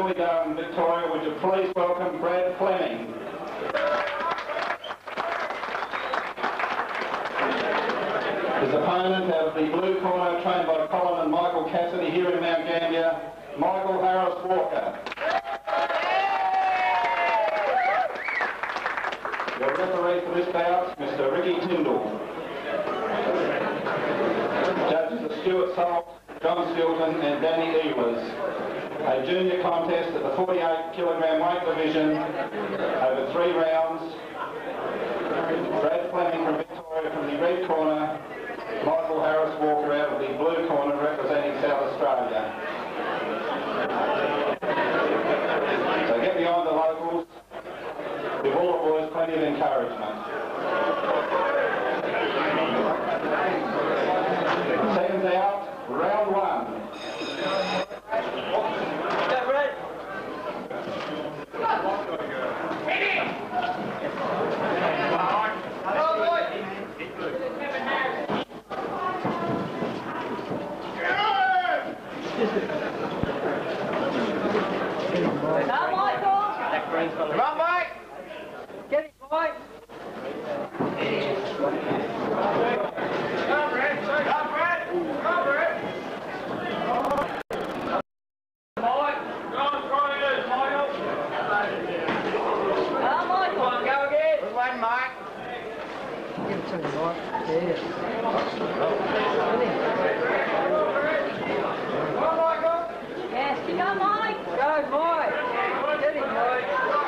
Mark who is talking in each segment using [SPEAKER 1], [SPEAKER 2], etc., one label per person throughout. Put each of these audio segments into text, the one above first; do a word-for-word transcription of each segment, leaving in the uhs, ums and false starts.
[SPEAKER 1] we go in Victoria. Would you please welcome Brad Fleming. His opponent out of the blue corner, trained by Colin and Michael Cassidy here in Mount Gambier, Michael Harris Walker. Your referee for this bout, Mister Ricky Tyndall. Judges are Stuart Salt, John Stilton and Danny Ehlers. A junior contest at the forty-eight kilogram weight division over three rounds. Brad Fleming from Victoria from the red corner, Michael Harris Walker out of the blue corner representing South Australia. So get behind the locals. Give all the boys plenty of encouragement. Seconds out, round one.
[SPEAKER 2] Come on, Mike! Get it, Mike! Come on, Brad! Come on, Brad! Come on, Brad! Mike! Go on, try it loose, Michael! Come on, Mike! Come on, go again! Good one, Mike! Give it to him, Mike. Yeah. Come on, Michael! Yes, you go, Mike! Go, Mike! Get it, Mike!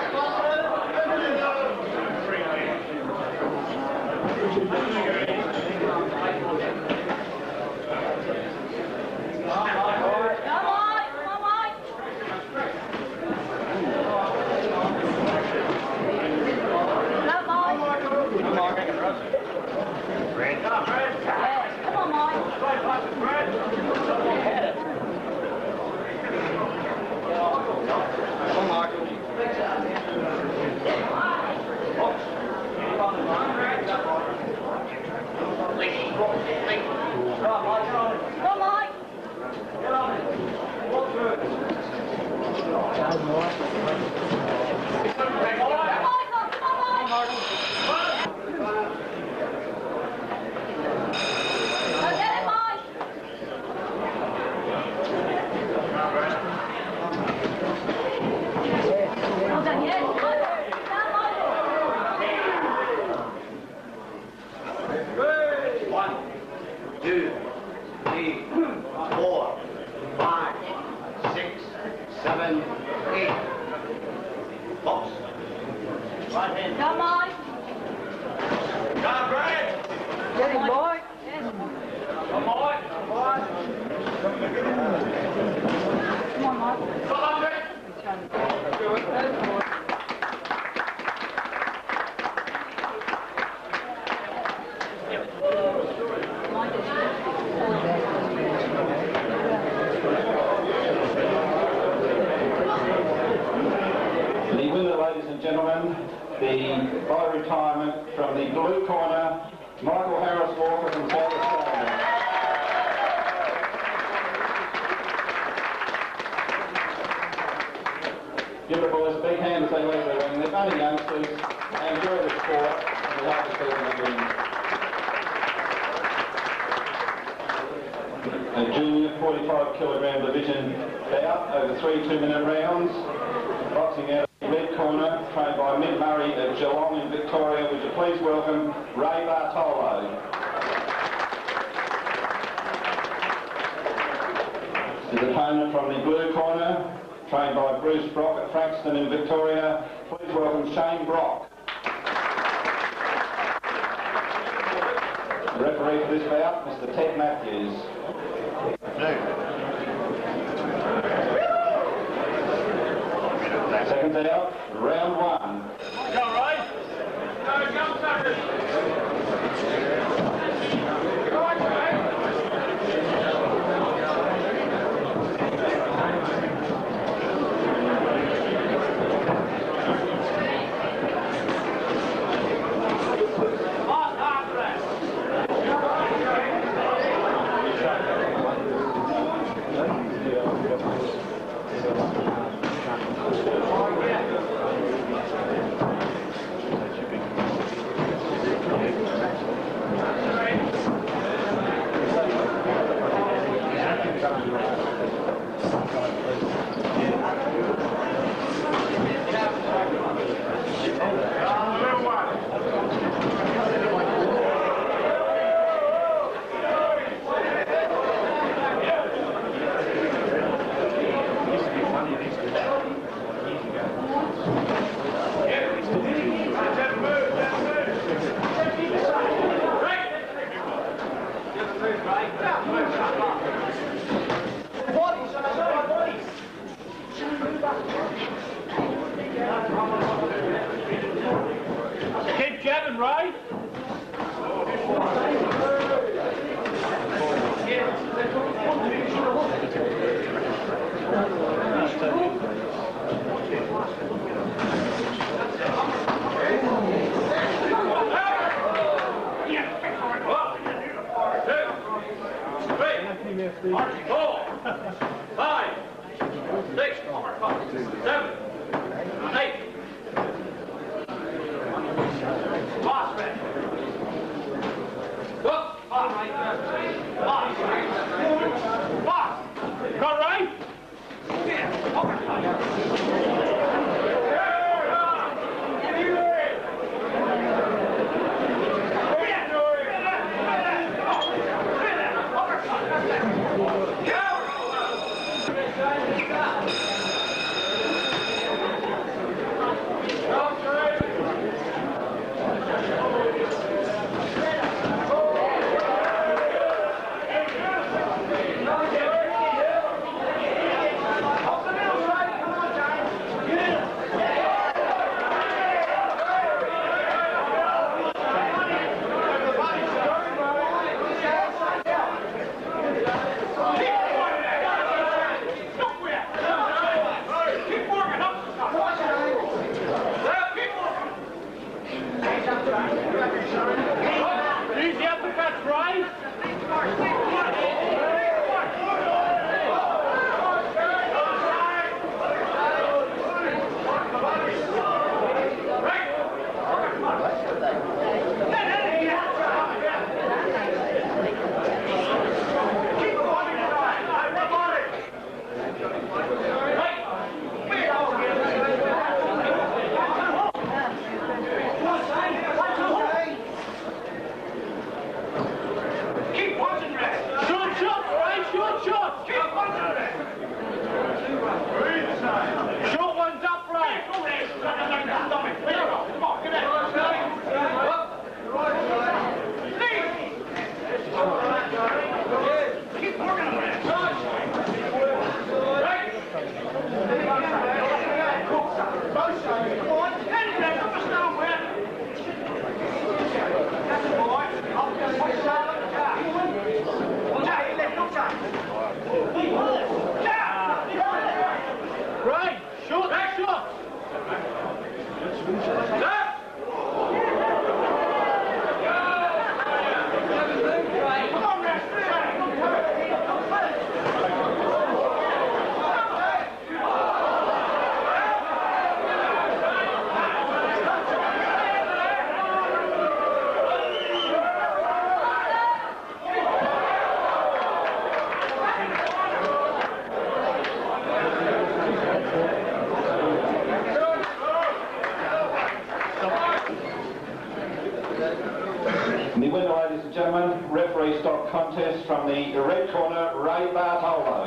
[SPEAKER 2] Give the boys a big hand as they leave the ring. They're only youngsters. They enjoy the sport and they like to see them win. A junior forty-five kilogram division bout over three two-minute rounds. Boxing out of the red corner, trained by Mick Murray at Geelong in Victoria. Would you please welcome Ray Bartolo. His opponent from the blue corner, trained by Bruce Brock at Frankston in Victoria. Please welcome Shane Brock. The referee for this bout, Mister Ted Matthews. Seconds out, round one.
[SPEAKER 3] Go, Ray. Go, jump, suckers. Go on, Ray. right? Four, five, six, seven, eight. Boss man. Look, boss. Boss. Boss. Got right? Easy up the cuts, right? Short one's up, right? Keep working on it. Right? Come on, stand there, come on, down, man. That's the boy. I'll just put it down on the car. Now, you let no time. Right, shoot, back, shoot. Left. Come on, Rex.
[SPEAKER 1] The winner, ladies and gentlemen, referee stop contest from the red corner, Ray Bartolo.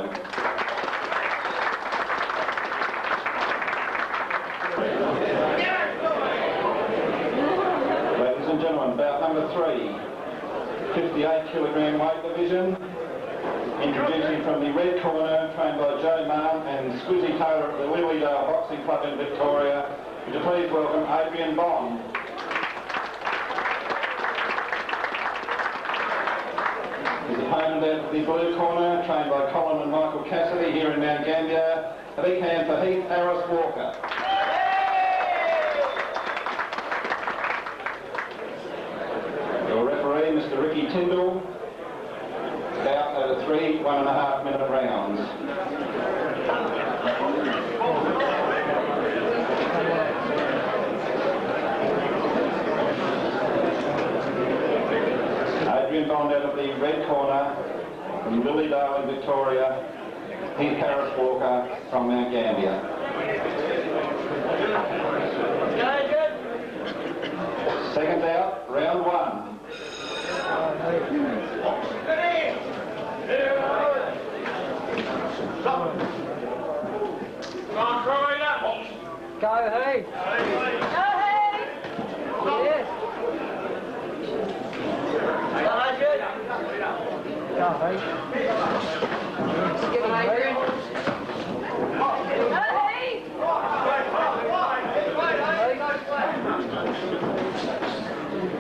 [SPEAKER 1] Ladies and gentlemen, bout number three, fifty-eight kilogram weight division. Introducing from the red corner, trained by Joe Marn and Squizzy Taylor at the Lilydale Boxing Club in Victoria. Would you please welcome Adrian Bond. His opponent at the blue corner, trained by Colin and Michael Cassidy here in Mount Gambier. A big hand for Heath Harris Walker. Your referee, Mister Ricky Tyndall. Bout over three one and a half minute rounds. Adrian Bond out of the red corner from Lilydale in Victoria. Heath Harris Walker from Mount Gambier. Second out, round one.
[SPEAKER 4] Go, hey! Go, hey! Yes! Go, hey! Get him, Adrian! Go, hey!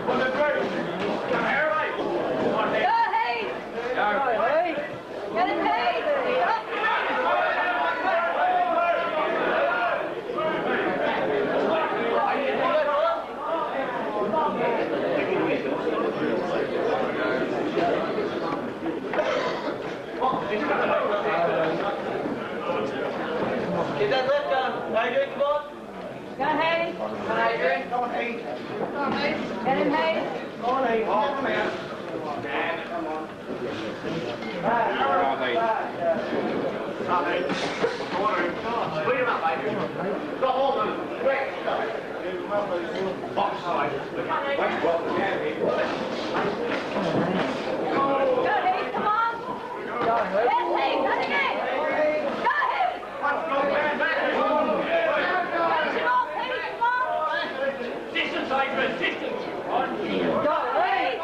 [SPEAKER 3] Adrian, come on.
[SPEAKER 4] Go Hayes.
[SPEAKER 3] Come on, Adrian. Come on, Hayes.
[SPEAKER 4] Come on, Hayes. Get him, Hayes.
[SPEAKER 3] Come on, Hayes. Come on, man. Come on. Back. Come on, Hayes. Come on, Hayes. Speed him up, Adrian. Got all of them. Quick. Box side. Let's go.
[SPEAKER 4] Go Hayes, come on. Go Hayes. Yes, Hayes, that again. Go Hayes. Punch him off, Hayes, come on.
[SPEAKER 3] Distance, Adrian, distance.
[SPEAKER 4] Go Hayes.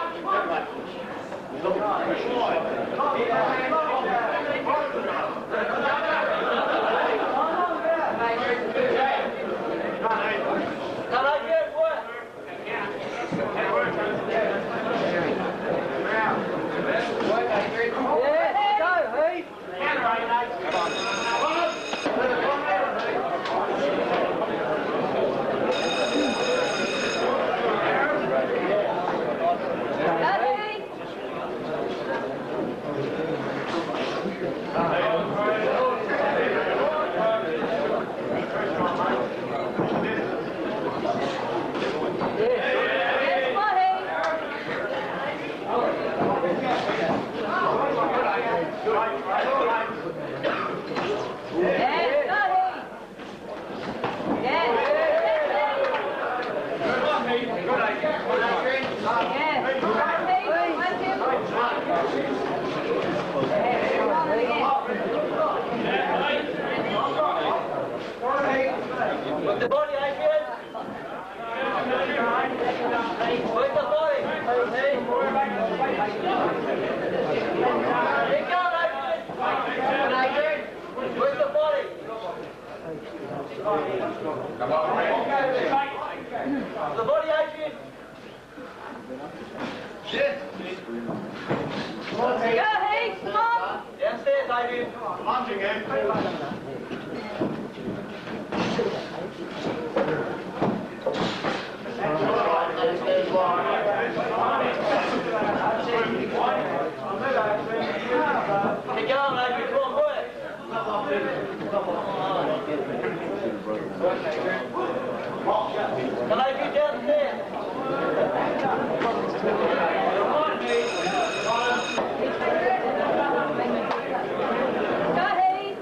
[SPEAKER 3] With the body, Adrian. With the body. Hey. Pick up, Adrian. Adrian. With the body. Come on, the body, Adrian. Shit.
[SPEAKER 4] Go Hayes, come on.
[SPEAKER 3] Downstairs, Adrian. Punching him. Hey, go on, Adrian. Come on, boy. Can I get downstairs?
[SPEAKER 4] Go Hayes.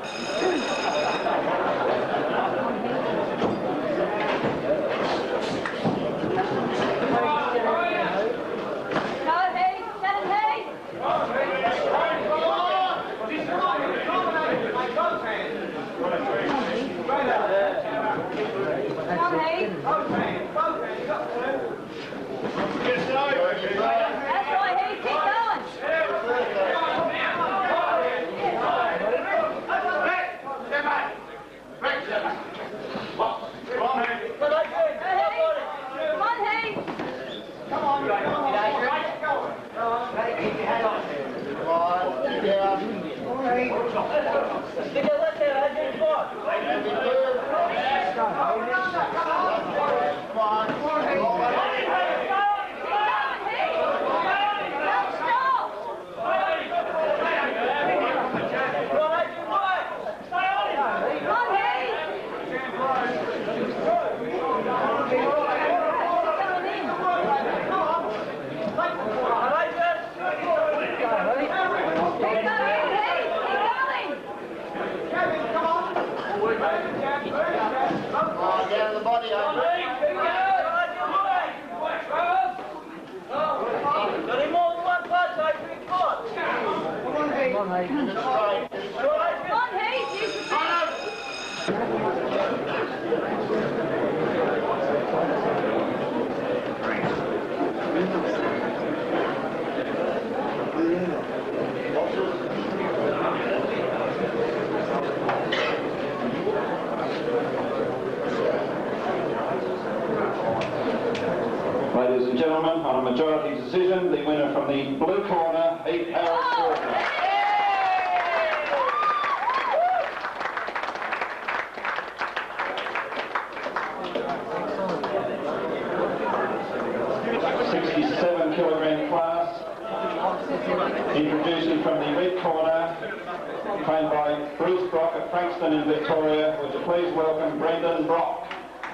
[SPEAKER 2] Ladies and gentlemen, on a majority decision, the winner from the blue corner, eight hours. sixty-seven kilogram class, introducing from the red corner,
[SPEAKER 1] trained by Bruce Brock at Frankston in Victoria. Would you please welcome Brendan Brock.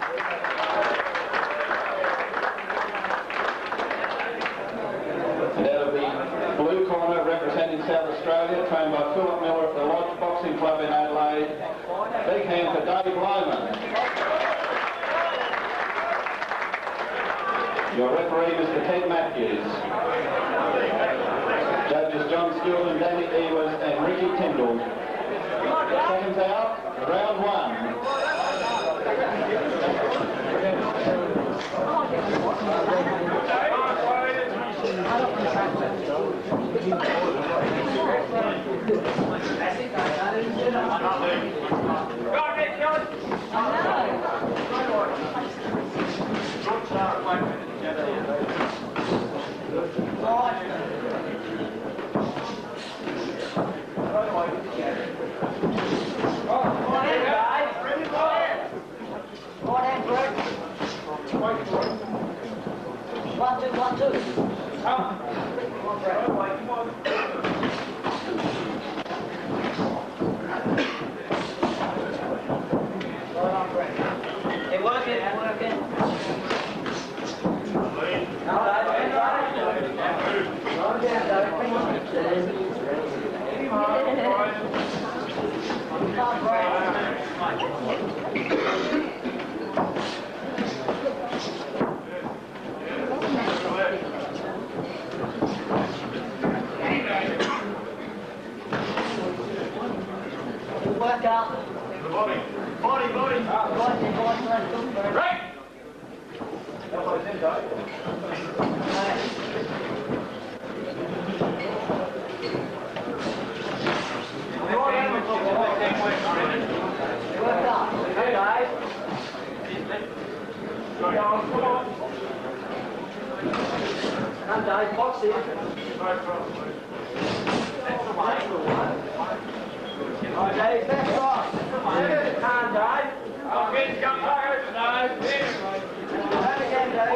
[SPEAKER 1] And out of the blue corner, representing South Australia, trained by Philip Miller at the Lodge Boxing Club in Adelaide. Big hand for Dave Lyman. Your referee, Mister Ted Matthews. Judges John Stewart and Danny Ewers and Ricky Tyndall. Seconds out, round one.
[SPEAKER 4] One, two, one, two.
[SPEAKER 3] Come on, Brett. Come on. Right on, Brett. Hey, work it, work it. No, no, no, no. Slow down, Dave. Come on, Brett. Work out.
[SPEAKER 2] The body. Body, body.
[SPEAKER 3] Right. That's what it's in, Dave. Work out. Hey, Dave. Come on. Come, Dave. Box here. That's the way. Oh, Dave, that's right. Come, Dave. I'll get you come back, Dave. Back again, Dave.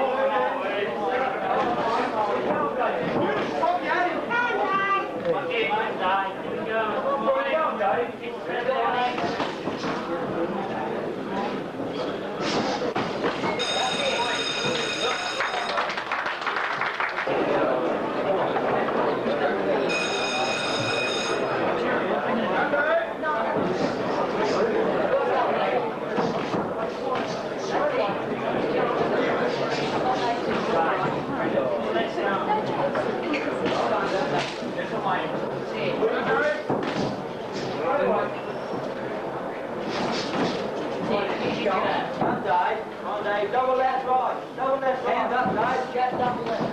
[SPEAKER 3] Double left right. Double left right. Hands up, guys. Get double left.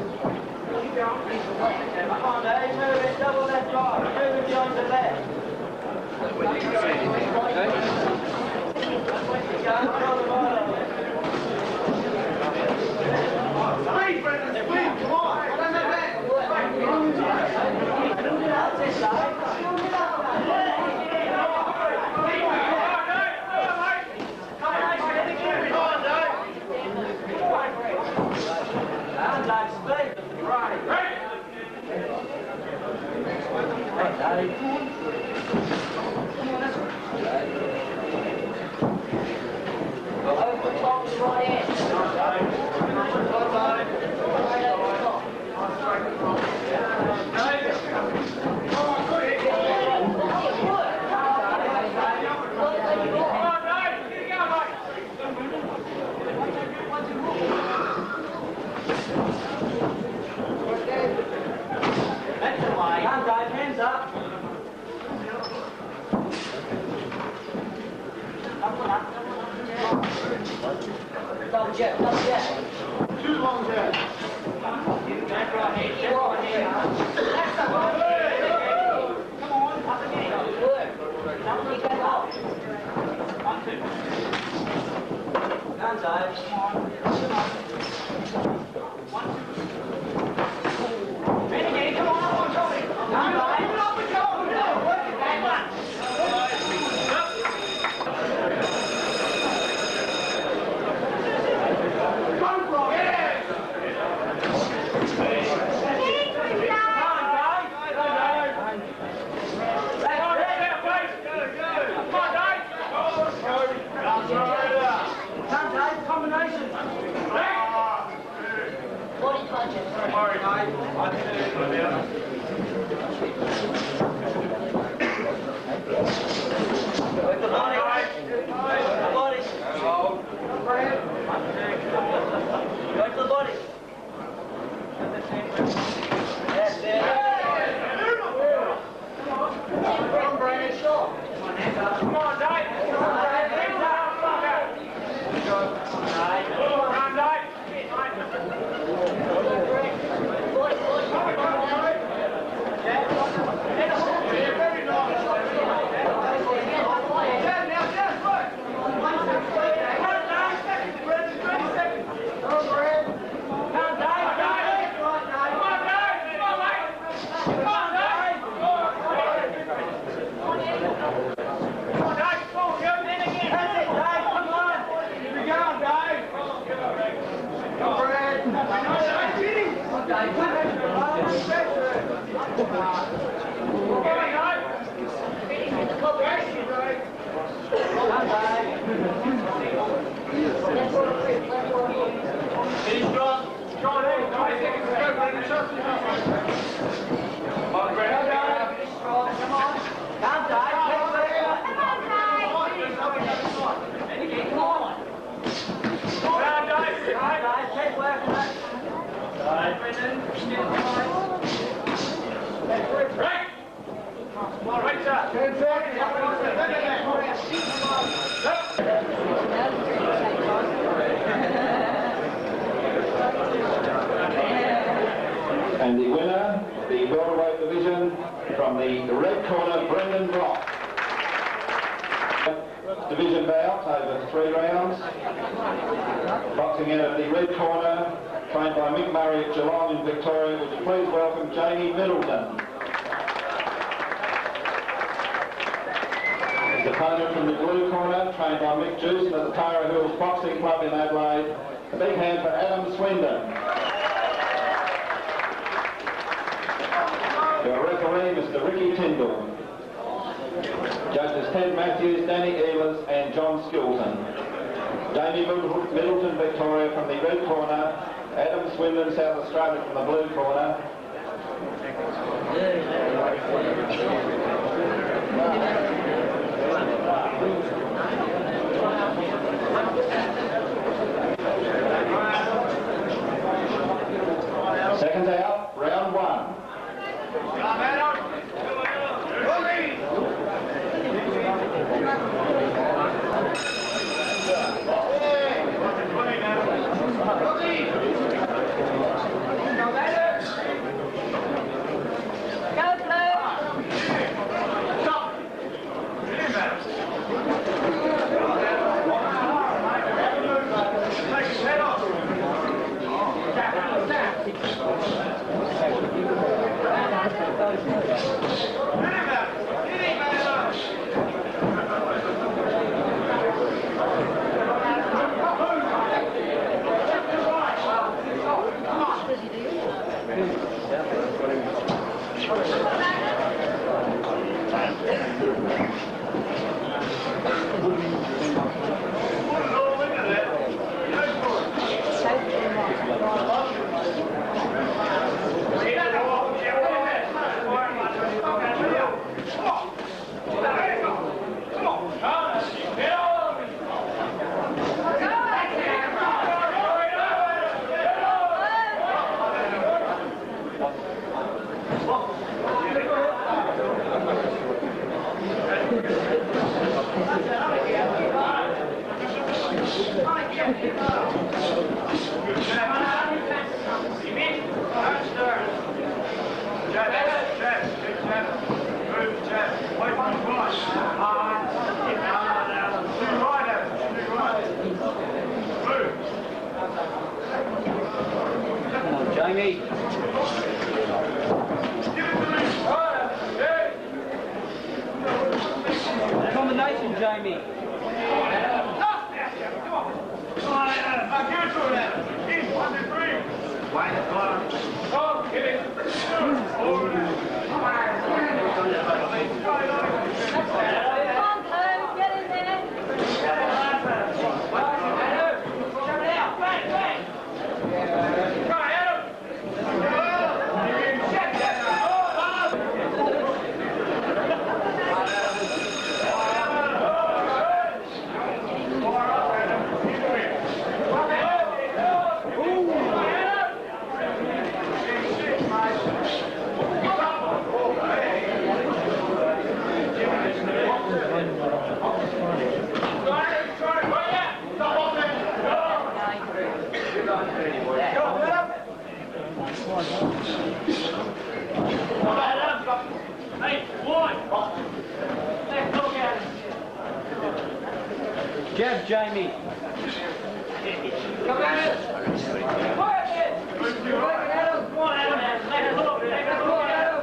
[SPEAKER 3] Come on, Dave. Move it. Double left right. Move it behind the left. Speed, Brendan. Speed. Come on. That's it, Dave. Double jab, double jab.
[SPEAKER 2] Too long jab.
[SPEAKER 3] Back right hand, back right hand. That's the one. Come on, up again.
[SPEAKER 4] Good. Now keep that out.
[SPEAKER 3] One, two.
[SPEAKER 4] Down, Dave.
[SPEAKER 3] Come on. One, two. Renegade, come on, come on, come on. Down, Dave. Up and go. Work it back one. Come on,
[SPEAKER 1] And the winner, the welterweight division, from the red corner, Brendan Block. Division bout over three rounds. Boxing out of the red corner, trained by Mick Murray at Geelong in Victoria. Would you please welcome Jamie Middleton. His opponent from the blue corner, trained by Mick Jewson at the Tara Hills Boxing Club in Adelaide. A big hand for Adam Swindon. Your referee, Mister Ricky Tyndall. Judges Ted Matthews, Danny Ehlers and John Skilton. Jamie Middleton, Victoria from the red corner. Adam Swindon, South Australia from the blue corner. Seconds out, round one.
[SPEAKER 3] Jamie. Combination, Jamie. Jamie. Come at it. Quiet it. Come on, Adam. Come on, Adam. Let it look. Let it look, Adam.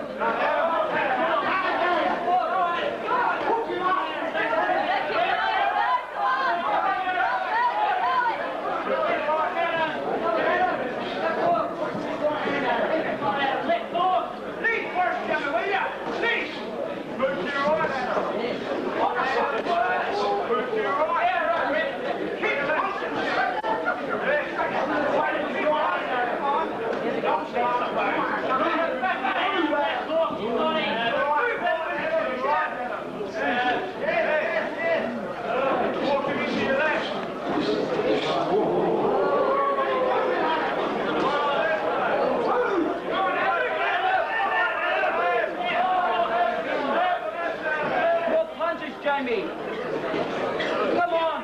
[SPEAKER 3] Jamie. Come on.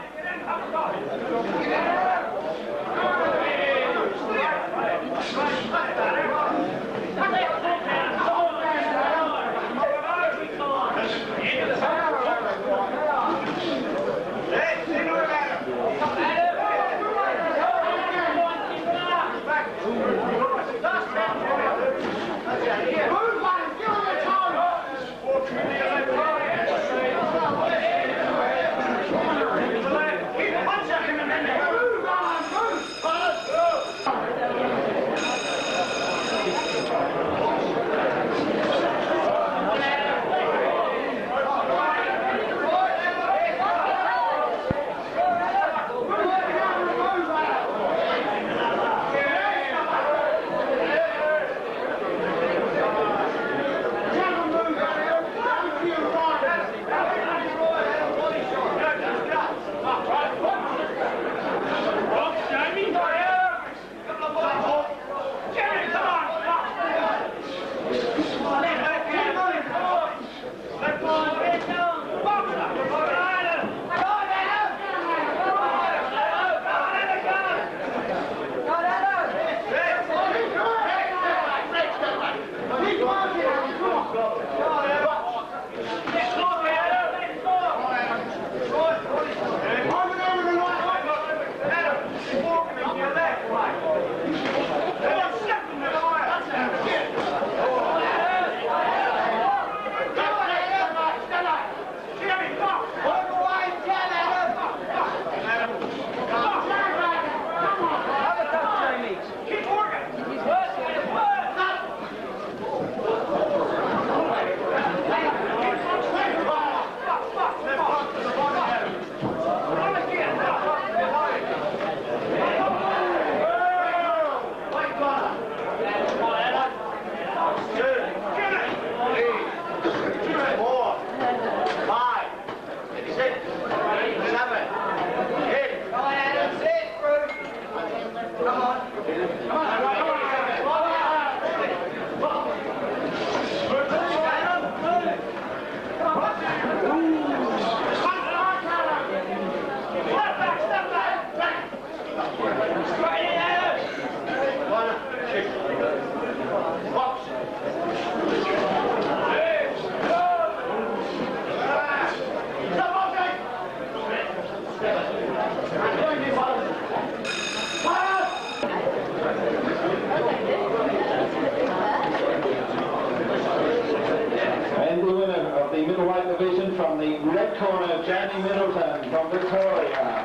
[SPEAKER 2] From the red corner, Jamie Middleton from Victoria.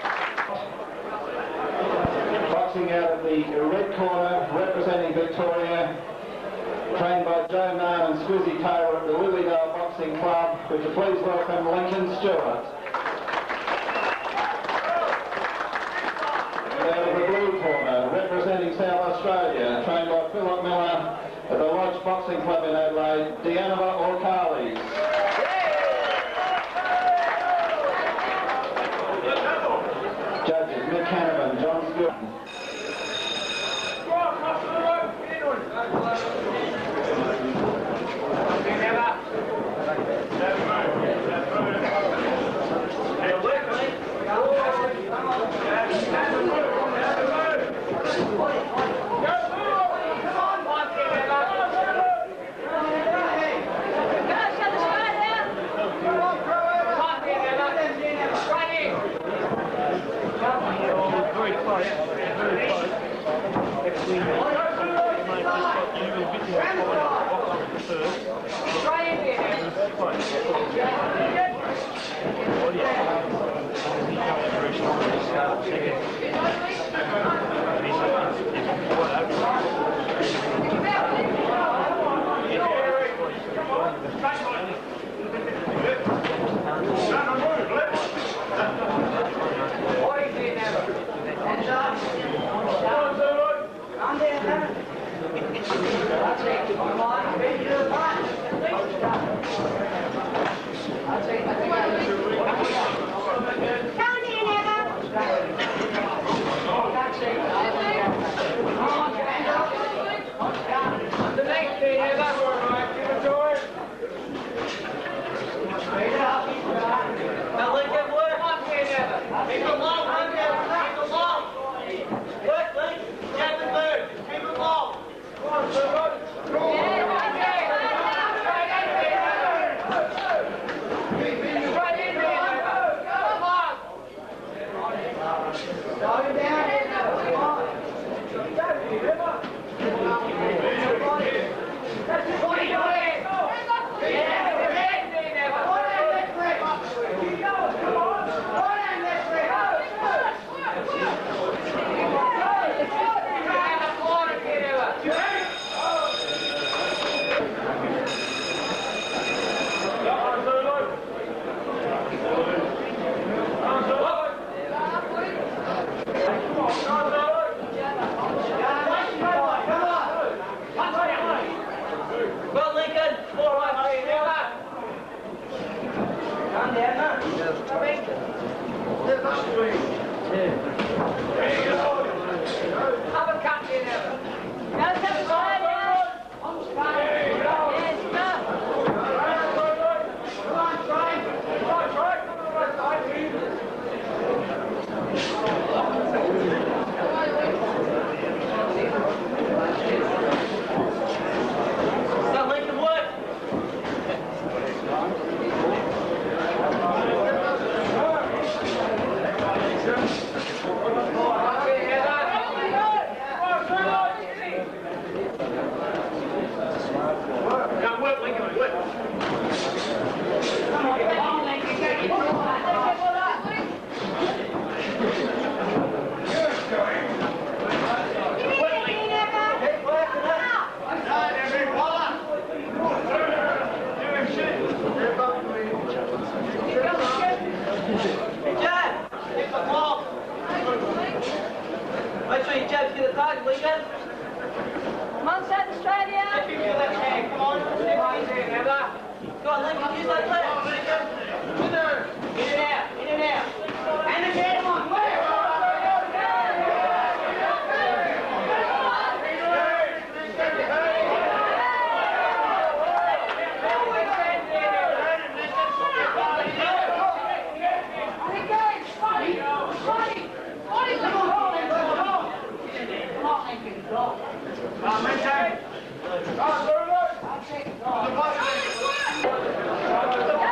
[SPEAKER 2] Boxing out of the red corner, representing Victoria, trained by Joe Nairn and Squizzy Taylor at the Lilydale Boxing Club. Would you please welcome Lincoln Stewart. Out of the blue corner, representing South Australia, trained by Philip Miller at the Lodge Boxing Club in Adelaide, Deanova Orcalis. Judges, Mick Hannaman, John Stewart.
[SPEAKER 3] Go!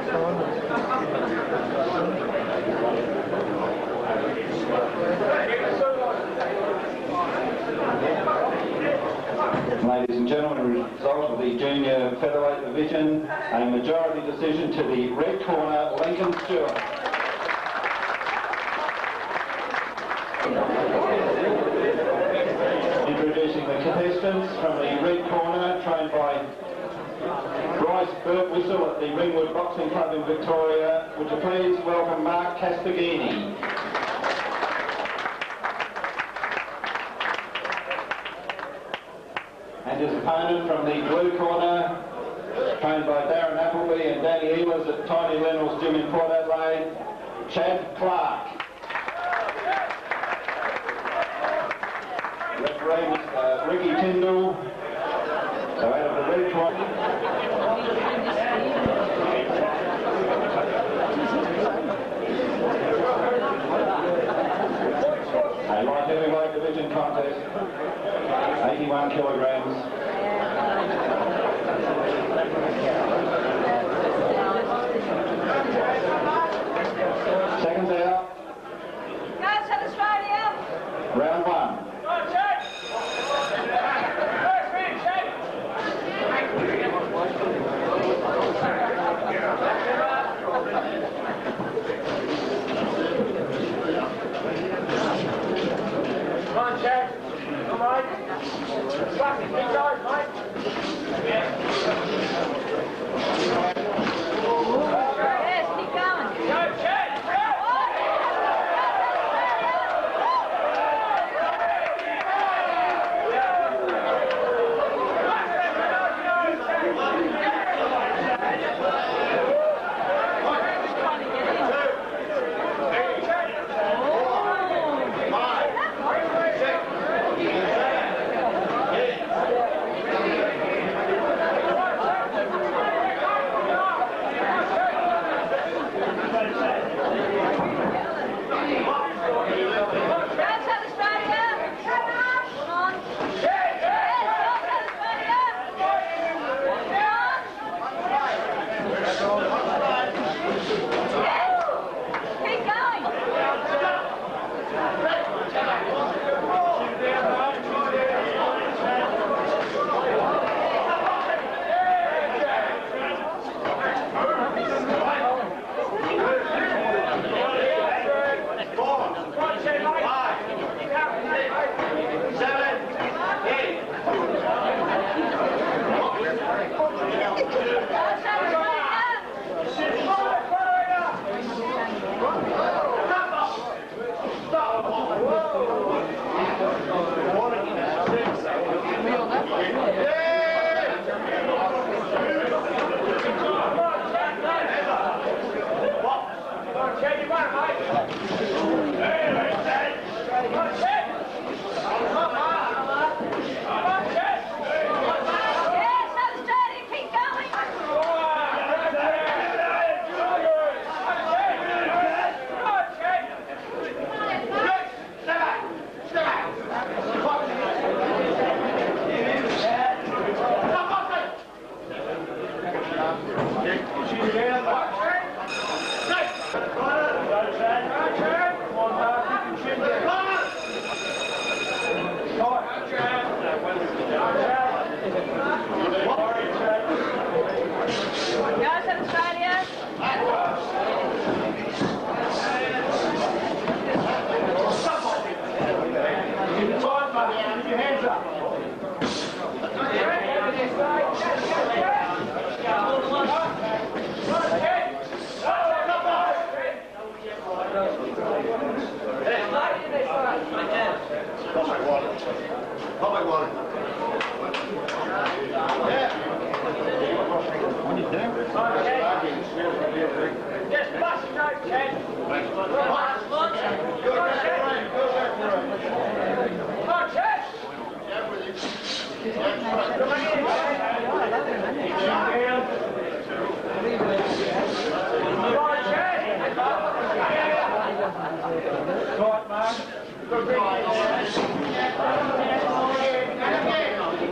[SPEAKER 1] Ladies and gentlemen, the result of the junior featherweight division, a majority decision to the red corner, Lincoln Stewart. Introducing the contestants from the red corner, trained by Bryce Birtwhistle at the Ringwood Boxing Club in Victoria. Would you please welcome Mark Castighini. And his opponent from the blue corner, trained by Darren Appleby and Danny Ehlers at Tiny Lennell's Gym in Port Adelaide, Chad Clark. Referee uh, Ricky Tyndall. So out of the red corner. A light heavyweight division contest, eighty-one kilograms. Seconds out.
[SPEAKER 4] Go South Australia.
[SPEAKER 1] Round one.
[SPEAKER 3] Come on, Chad. All right. Slap it, big guys, mate.
[SPEAKER 4] Yes, keep going.
[SPEAKER 3] Go, Chad.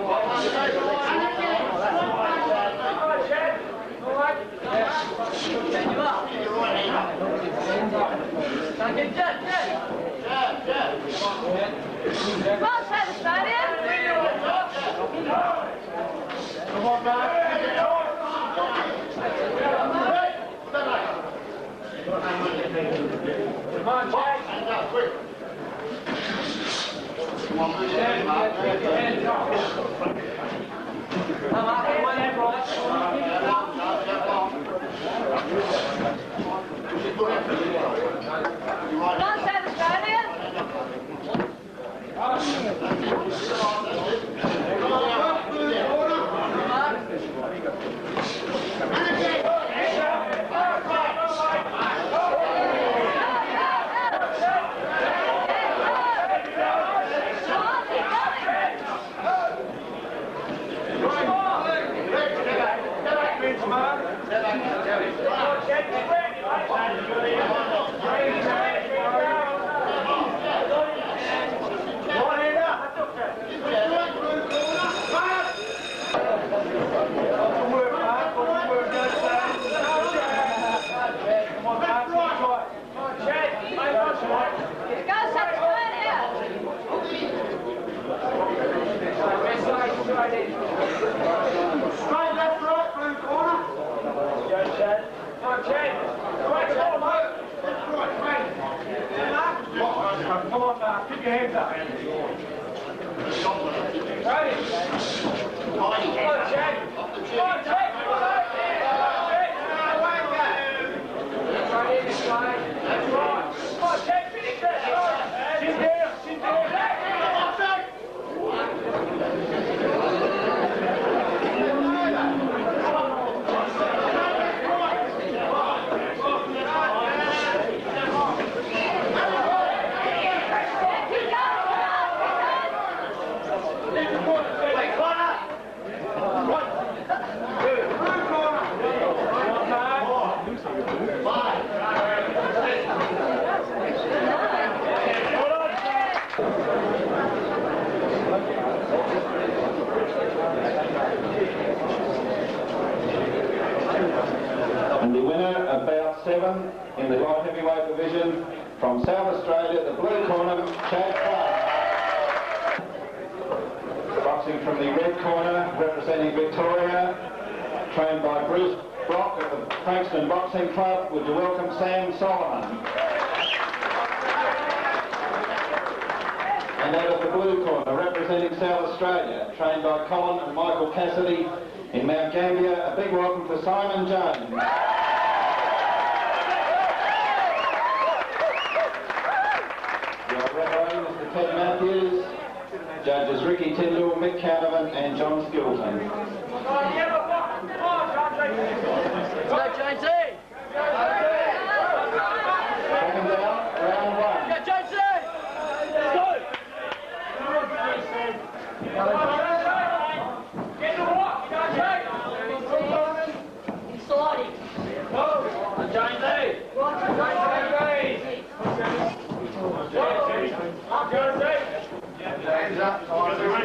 [SPEAKER 4] Yes. Come on, South Australia.
[SPEAKER 3] Come on, man. Come on, Jack. Quick. Come on, Jack. Come on, come on, everyone.
[SPEAKER 4] Come on, South Australia.
[SPEAKER 3] Straight left, right, blue corner. Go, Chad. Come on, Chad. Right, come on, mate. Left, right, right. Come on, Mark. Keep your hands up. Ready? Come on, Chad. Come on, Chad. Come on, Chad. Right in this way. That's right. Come on, Chad. Finish that. Chin down. Chin down. Come on, Chad.
[SPEAKER 1] And the winner, about seven, in the light heavyweight division, from South Australia, the blue corner, Chad Clark. Boxing from the red corner, representing Victoria, trained by Bruce Brock at the Frankston Boxing Club. Would you welcome Sam Solomon? And out of the blue corner, representing South Australia, trained by Colin and Michael Cassidy in Mount Gambier, a big welcome for Simon Jones. Your referee, Mister Ted Matthews, judges Ricky Tyndall, Mick Canavan and John Skilton.
[SPEAKER 3] Go, Jonesy!
[SPEAKER 1] Seconds out, round one.
[SPEAKER 3] Go, Jonesy! Go! Get the walk! You got Jake!
[SPEAKER 4] Inside him.
[SPEAKER 3] Go! Jonesy! Jonesy! Jonesy! Hands up.
[SPEAKER 4] Go,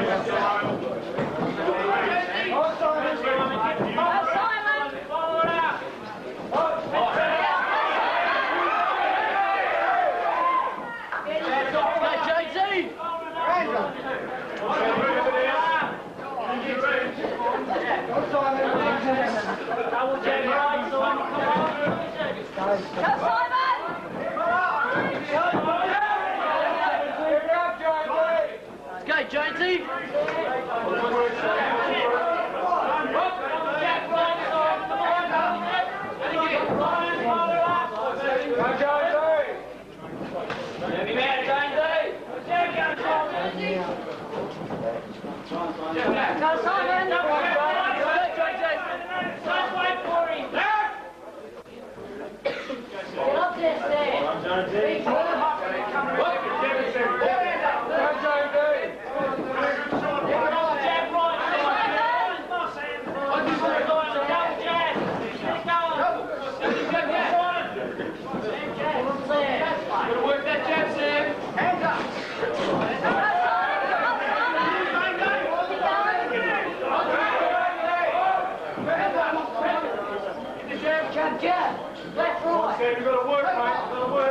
[SPEAKER 4] Simon.
[SPEAKER 3] Follow it up. Go, Jonesy! Double check right, Simon. Come on.
[SPEAKER 4] Go, Simon.
[SPEAKER 3] Let's go, Jonesy.
[SPEAKER 4] Go, Simon. Get up there,
[SPEAKER 3] Jab, left, right. You've got to work, mate. You've got to work.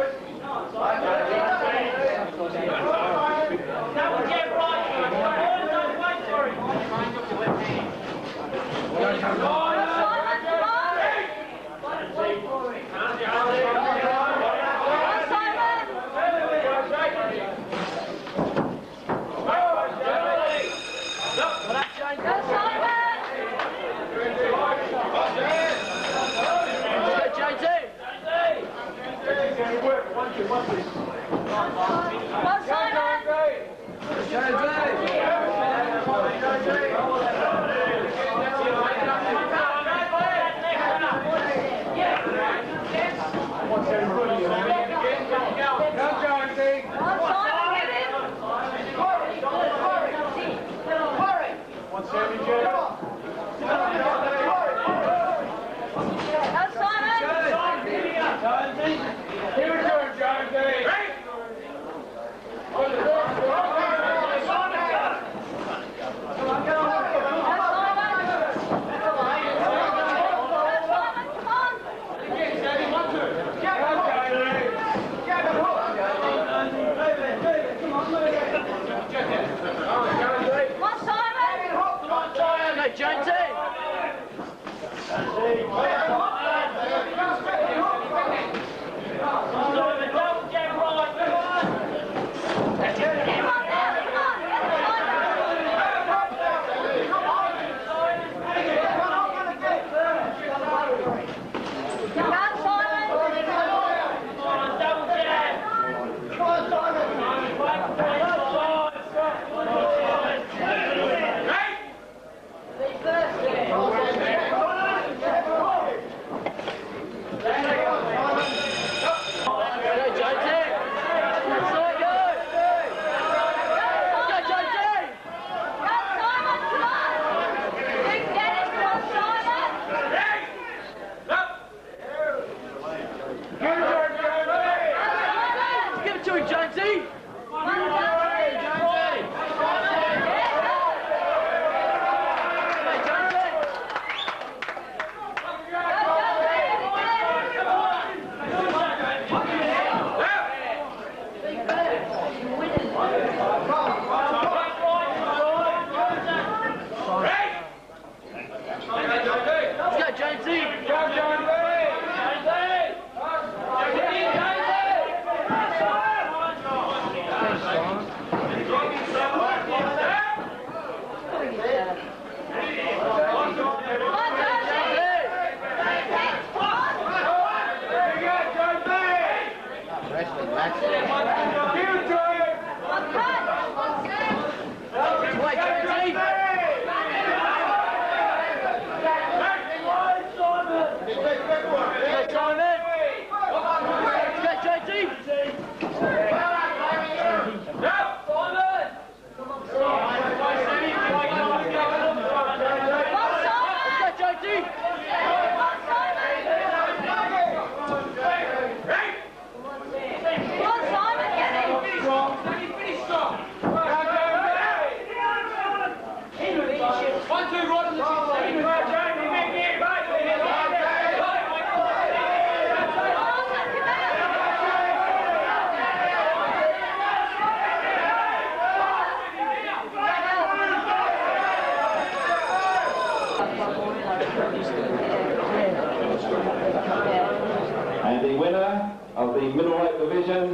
[SPEAKER 2] And the winner of the middleweight division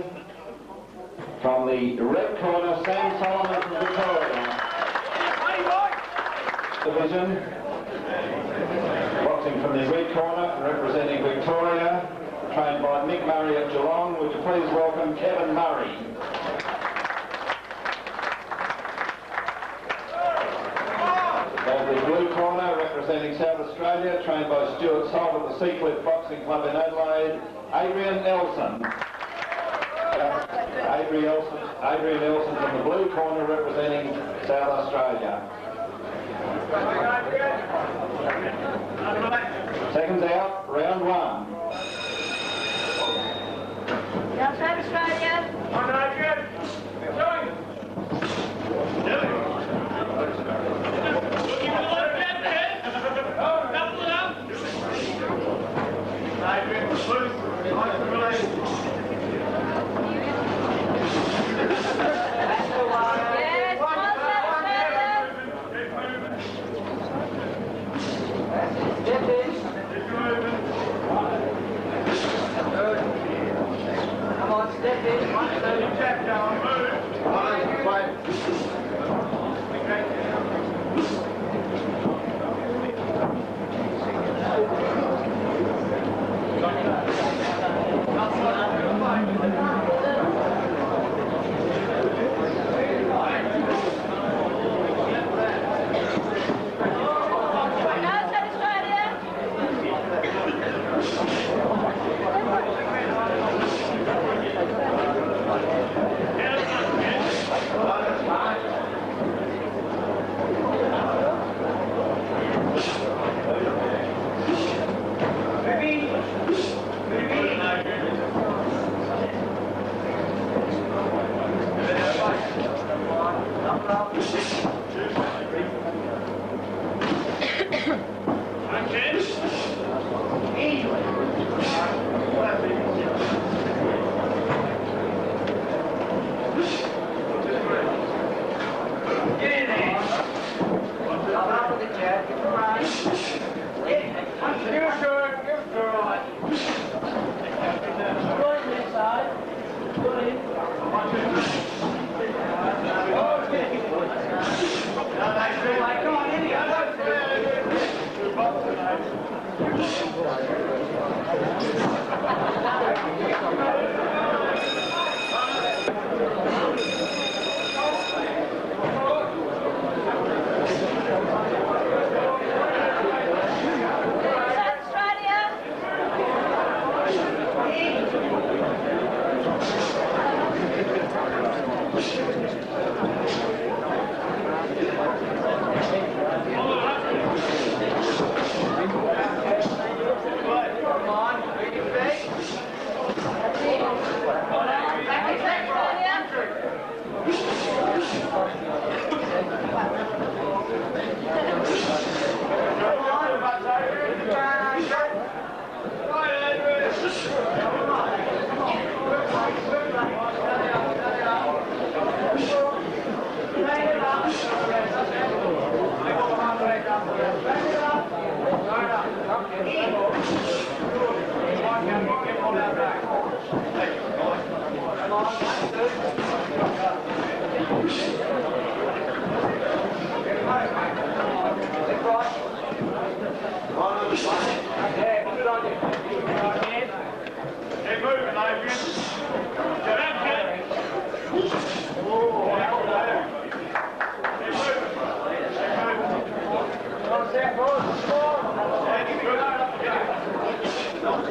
[SPEAKER 2] from the red corner, Sam Solomon from Victoria. Division, boxing from the red corner, representing Victoria, trained by Mick Murray of Geelong. Would you please welcome Kevin Murray. Of the blue corner, representing South Australia, trained by Stuart Salt at the Seacliff Boxing Club in Adelaide, Adrian Elson. Uh, Adrian Elson, Adrian Elson from the blue corner, representing South Australia. Seconds out, round one.
[SPEAKER 4] South Australia.
[SPEAKER 3] On Adrian.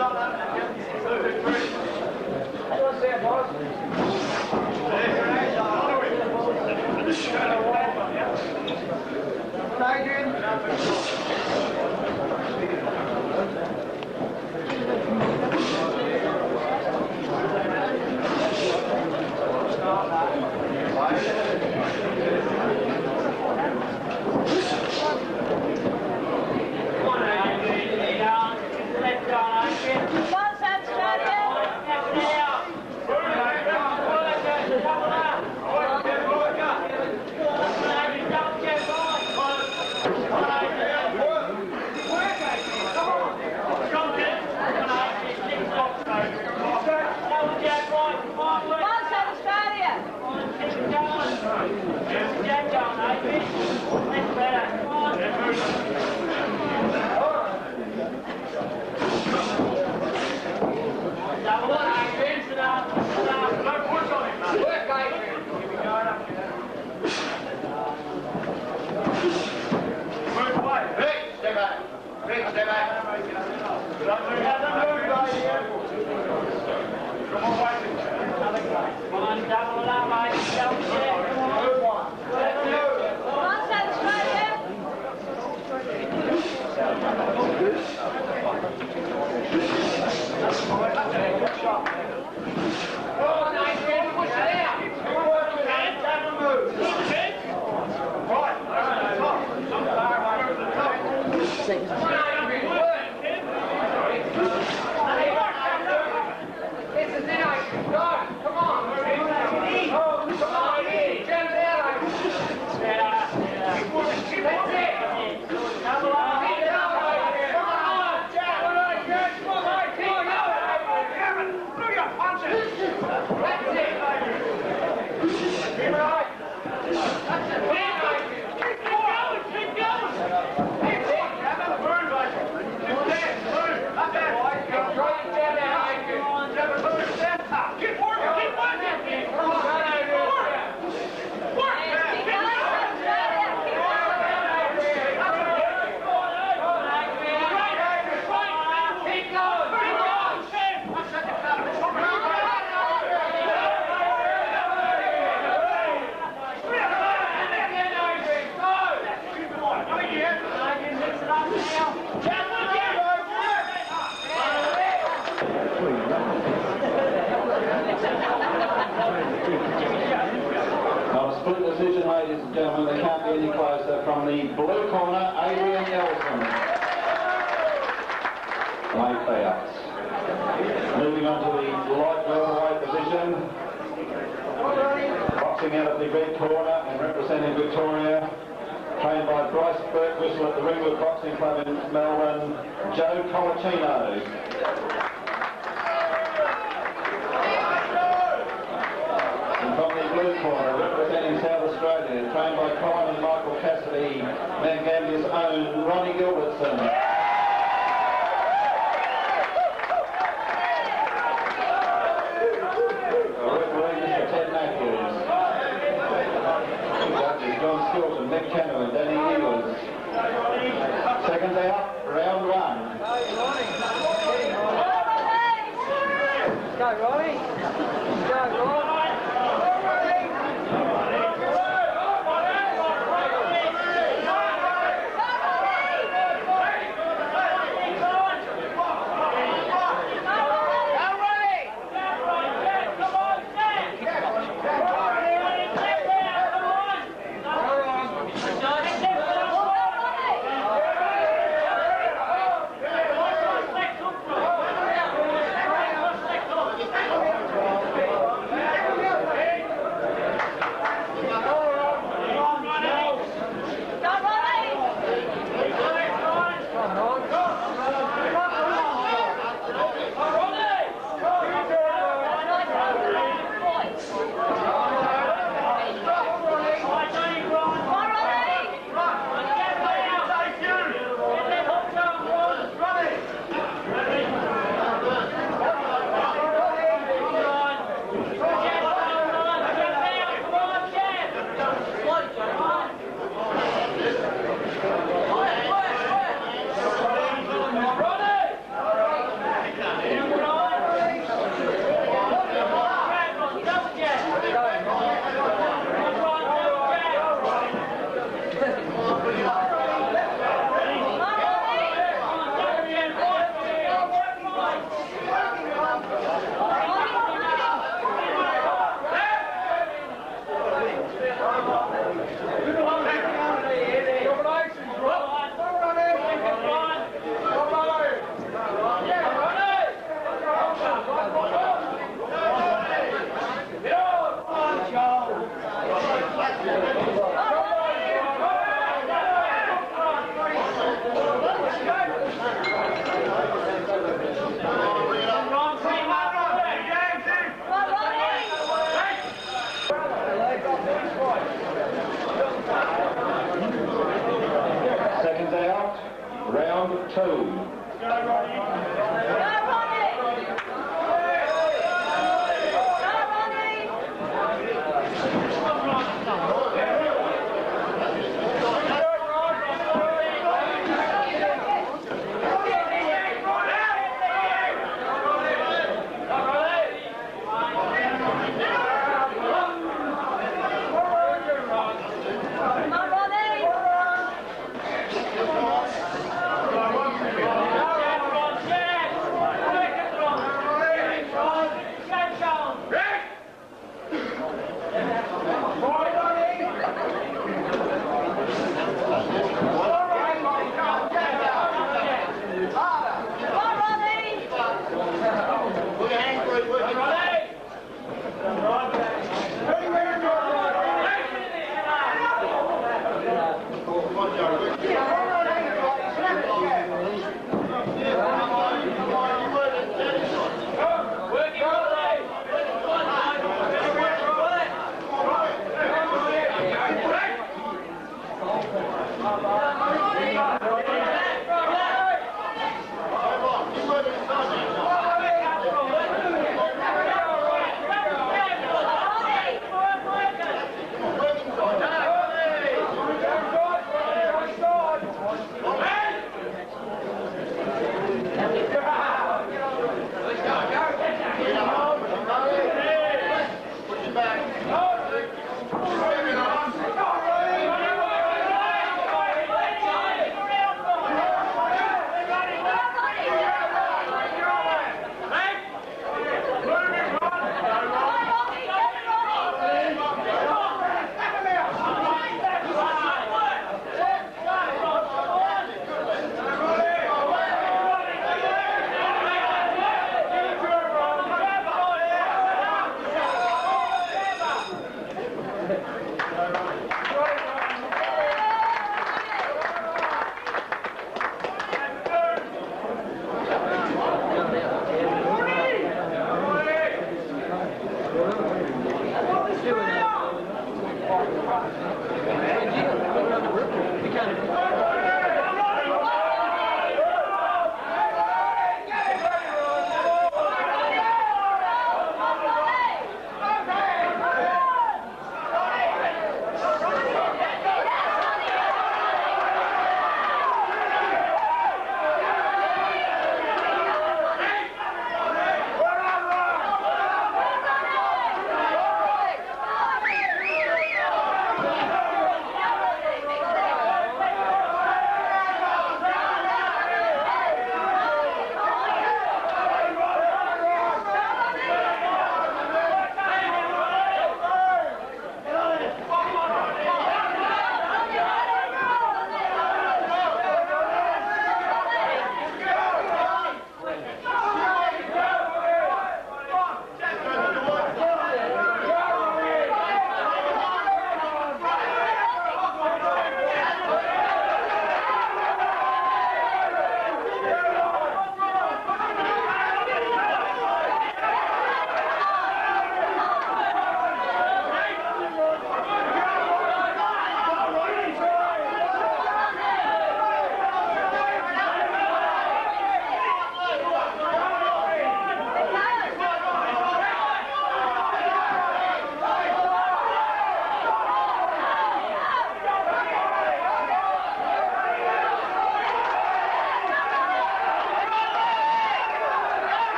[SPEAKER 2] Cassidy, Gambier's own Gambier. Seconds out, round one.
[SPEAKER 3] Go, Ronnie. Go, Ronnie.
[SPEAKER 1] two.
[SPEAKER 4] Go, Ronnie! Go, Ronnie! Come on, Ronnie!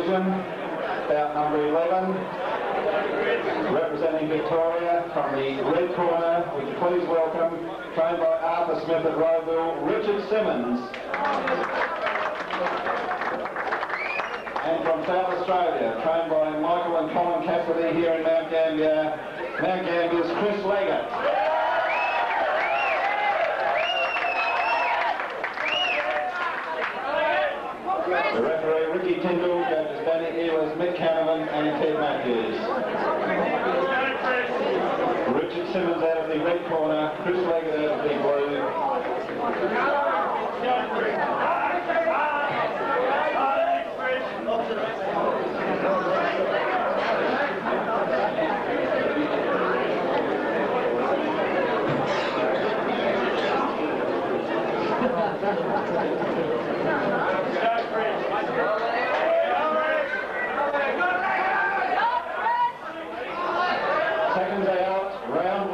[SPEAKER 1] division, bout number eleven, representing Victoria from the red corner, would you please welcome, trained by Arthur Smith at Rowville, Richard Simmons. And from South Australia, trained by Michael and Colin Cassidy here in Mount Gambier, Mount Gambier's Chris Leggett. The referee, Ricky Tyndall, judges Danny Ehlers, Mick Canavan and Ted Matthews. Richard Simmons out of the red corner, Chris Leggett out of the blue. Seconds out, round.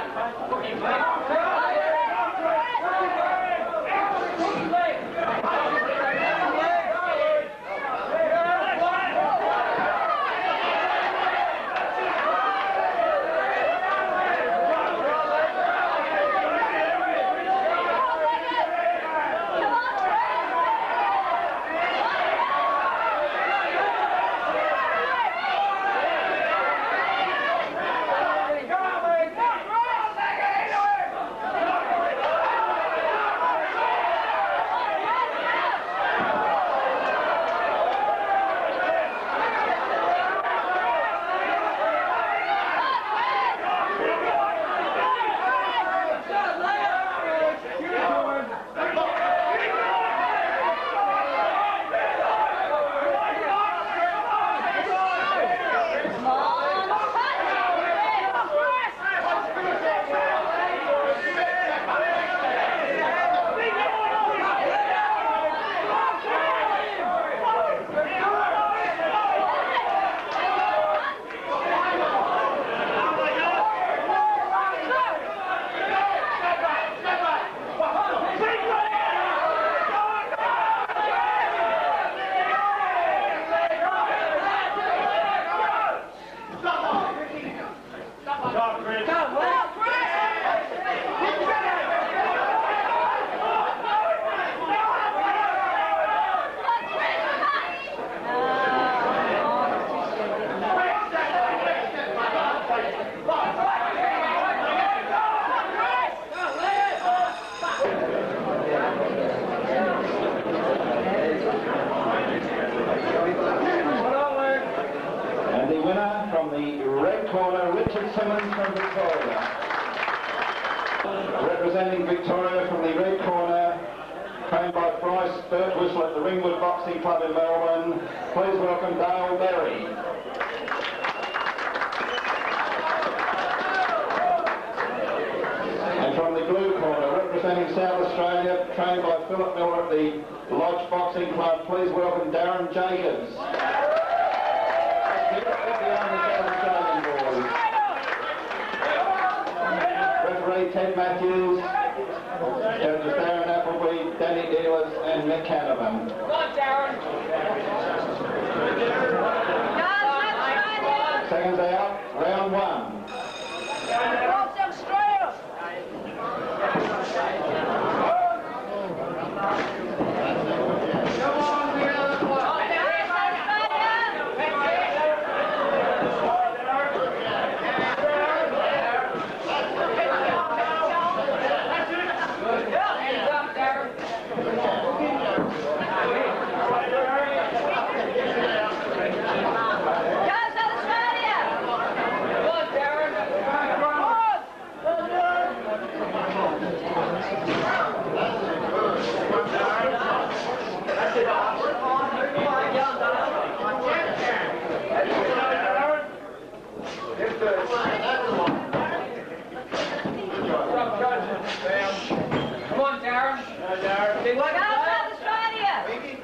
[SPEAKER 1] Representing Victoria from the red corner, trained by Bryce Birtwistle at the Ringwood Boxing Club in Melbourne, please welcome Dale Berry. And from the blue corner, representing South Australia, trained by Philip Miller at the Lodge Boxing Club, please welcome Darren Jacobs. Ted Matthews, judges Darren Appleby, Danny Ehlers and Mick Canavan.
[SPEAKER 3] Come on, Darren.
[SPEAKER 1] Seconds out, round one.
[SPEAKER 3] Come on, Darren. Uh, Darren. Big one.
[SPEAKER 4] South Australia.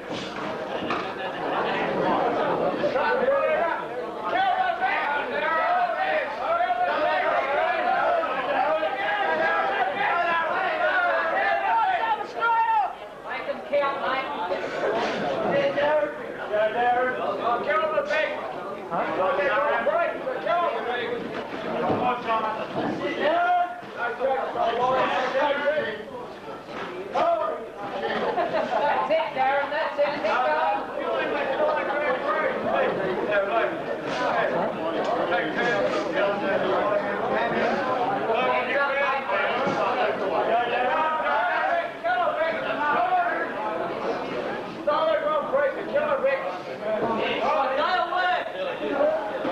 [SPEAKER 3] Make them count, mate. Darren. Darren. Oh, count the big. Huh? Darren. Break. Count the big. Come on, John. That's it, Darren, that's it. Keep going. Solid road breaker, killer Rick.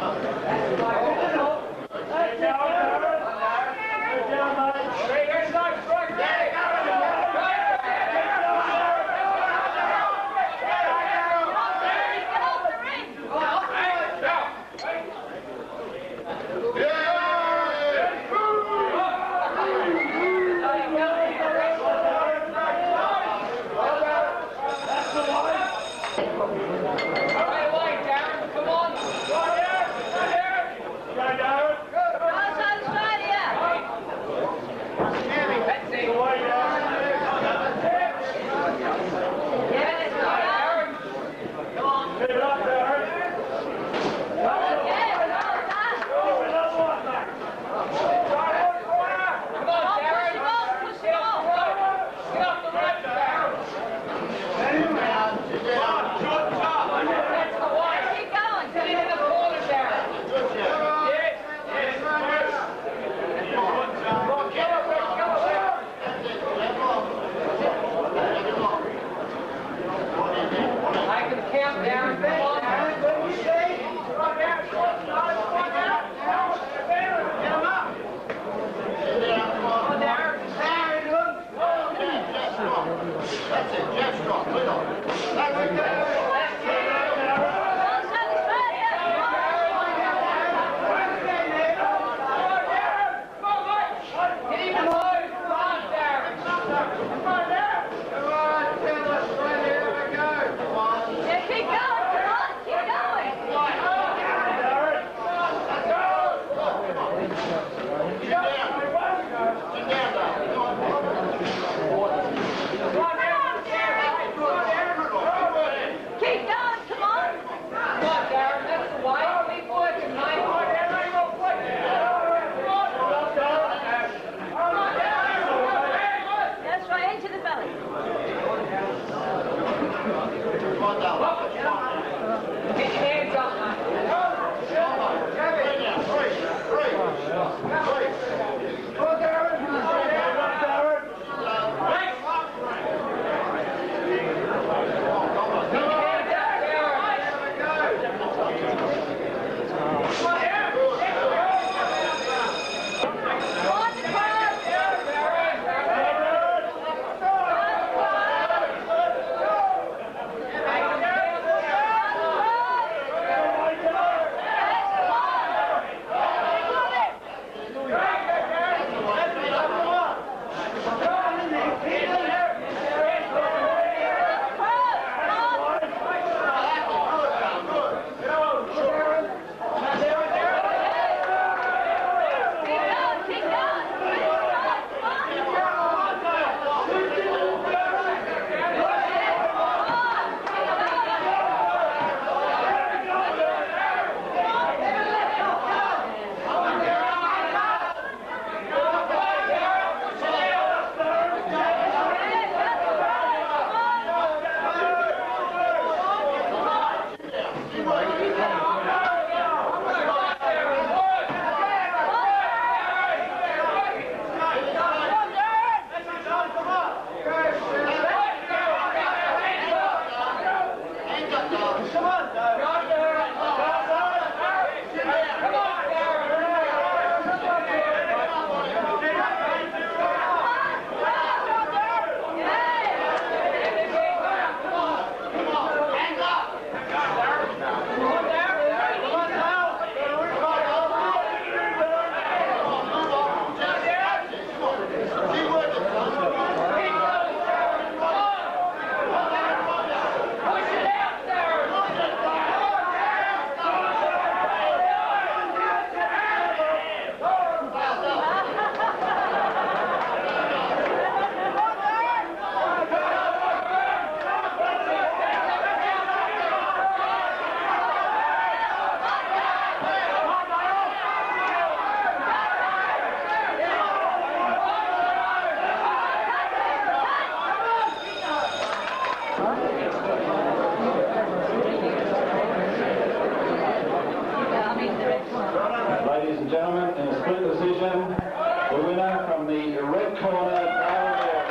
[SPEAKER 1] the red corner, Gambier.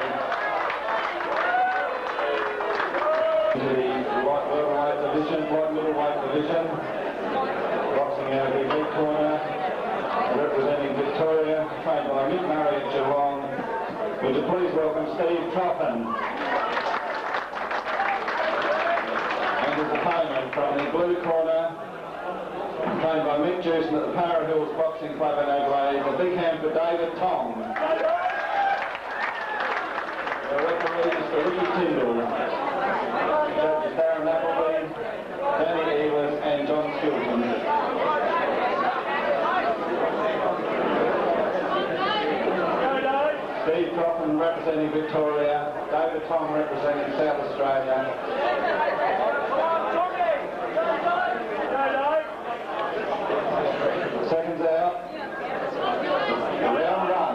[SPEAKER 1] The light welterweight division, light middleweight division. Boxing out of the red corner, representing Victoria, trained by Mick Murray at Geelong. Would you please welcome Steve Troppin. And his opponent from the blue corner, trained by Mick Jewson at the Para Hills Boxing Club in Adelaide. A big hand for David Tong. The referee is for Ricky Tyndall. Judges Darren Appleby, Danny Ehlers and John Skilton. Steve Troppin representing Victoria, David Tong representing South Australia. Seconds out. Round run.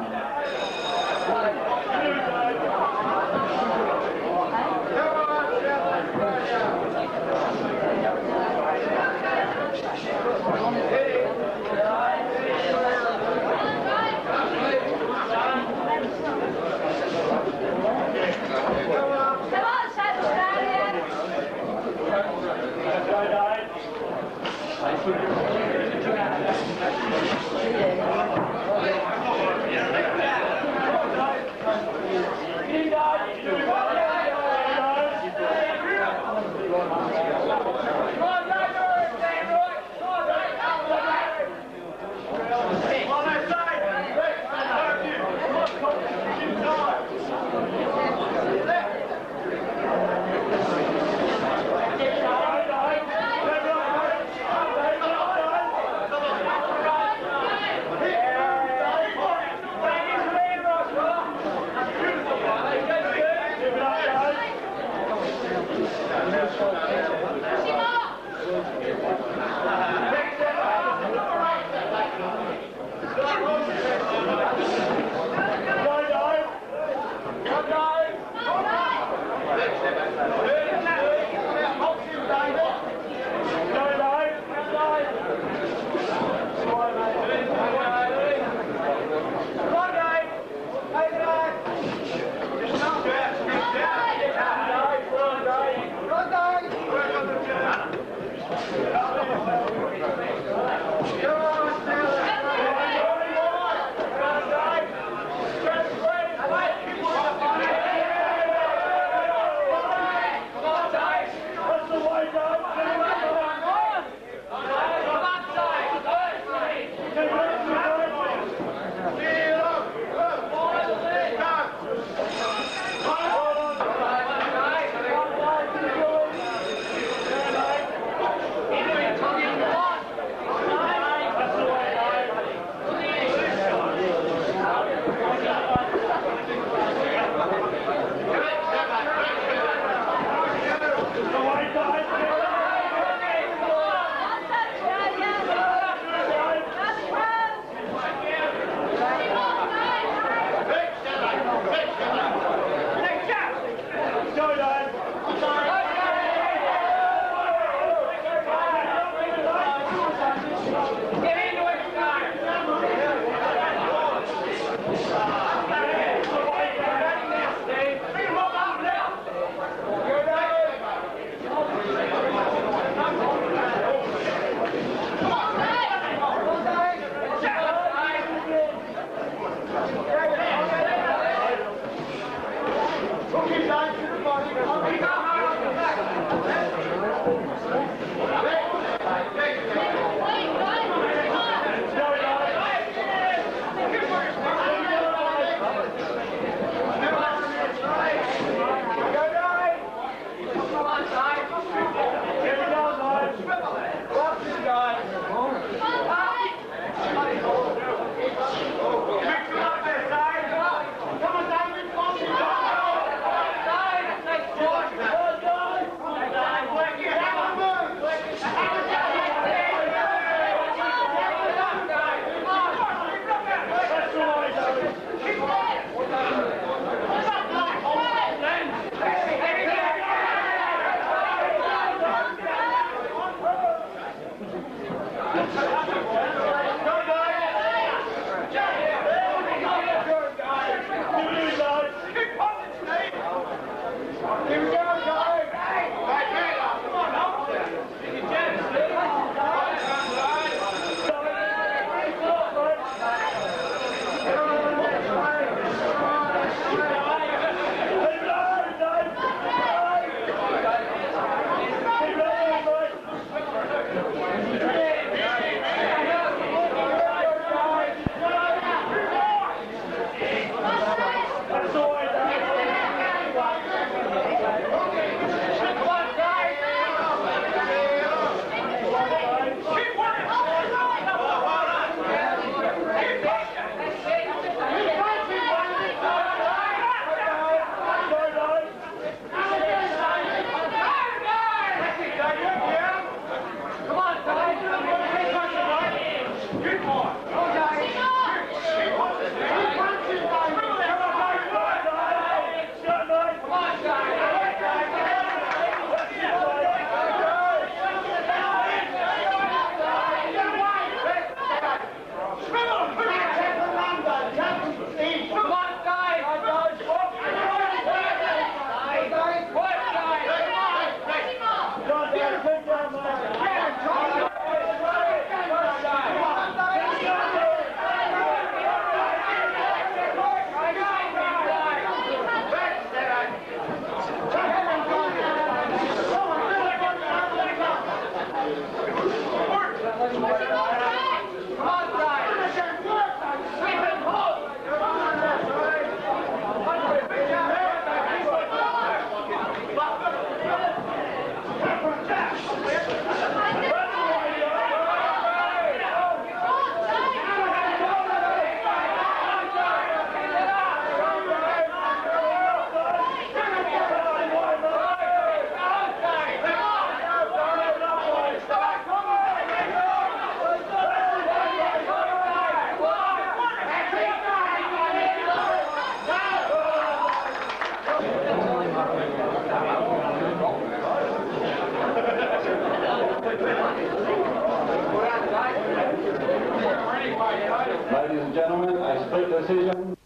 [SPEAKER 1] decision.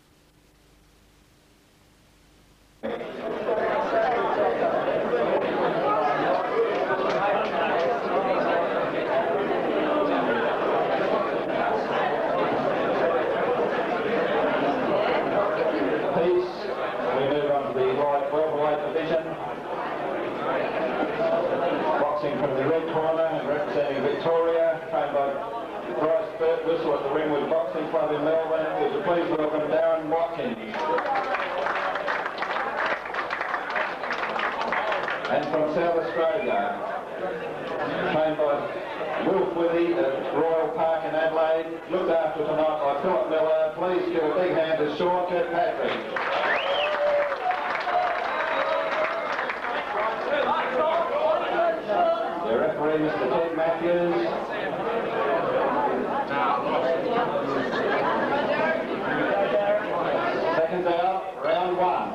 [SPEAKER 1] From the red corner and representing Victoria, trained by Bryce Birtwhistle at the Ringwood Boxing Club in Melbourne. Would you please welcome Darren Watkins. And from South Australia, trained by Wolf Withy at Royal Park in Adelaide, looked after tonight by Philip Miller. Please give a big hand to Sean Kirkpatrick. The referee, Mister Ted Matthews. Seconds out, round one.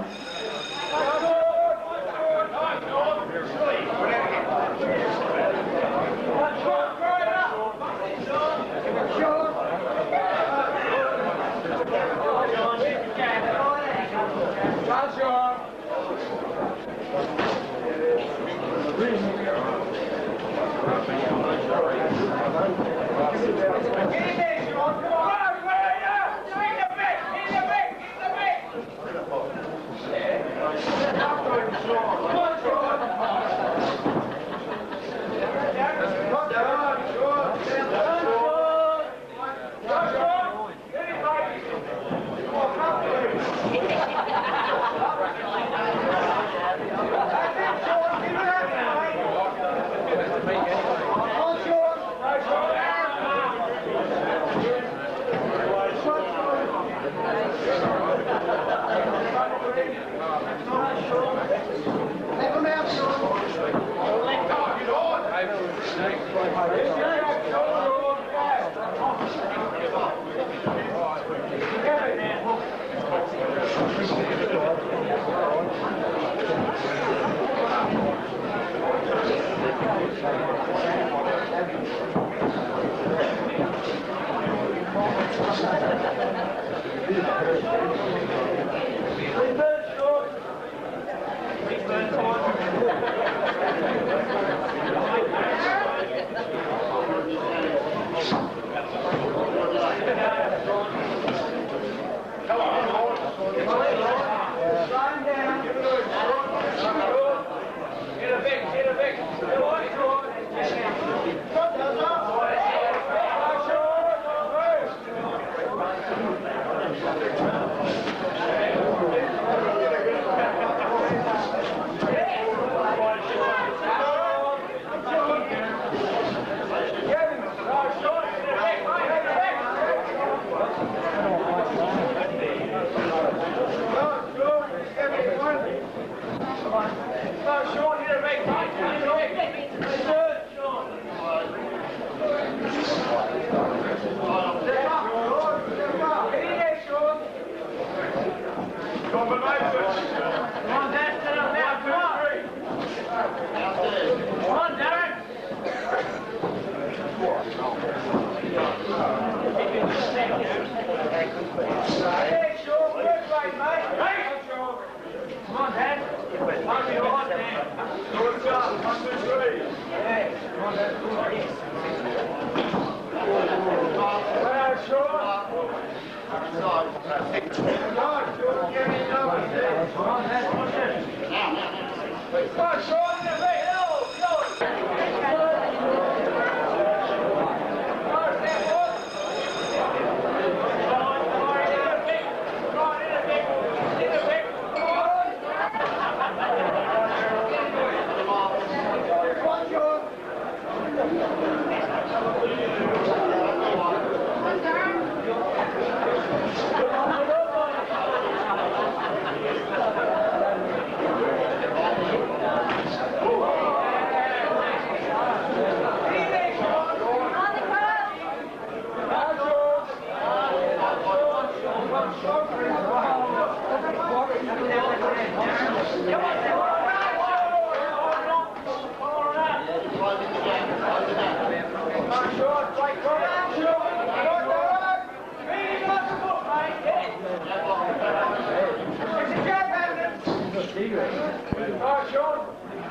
[SPEAKER 3] Whoa.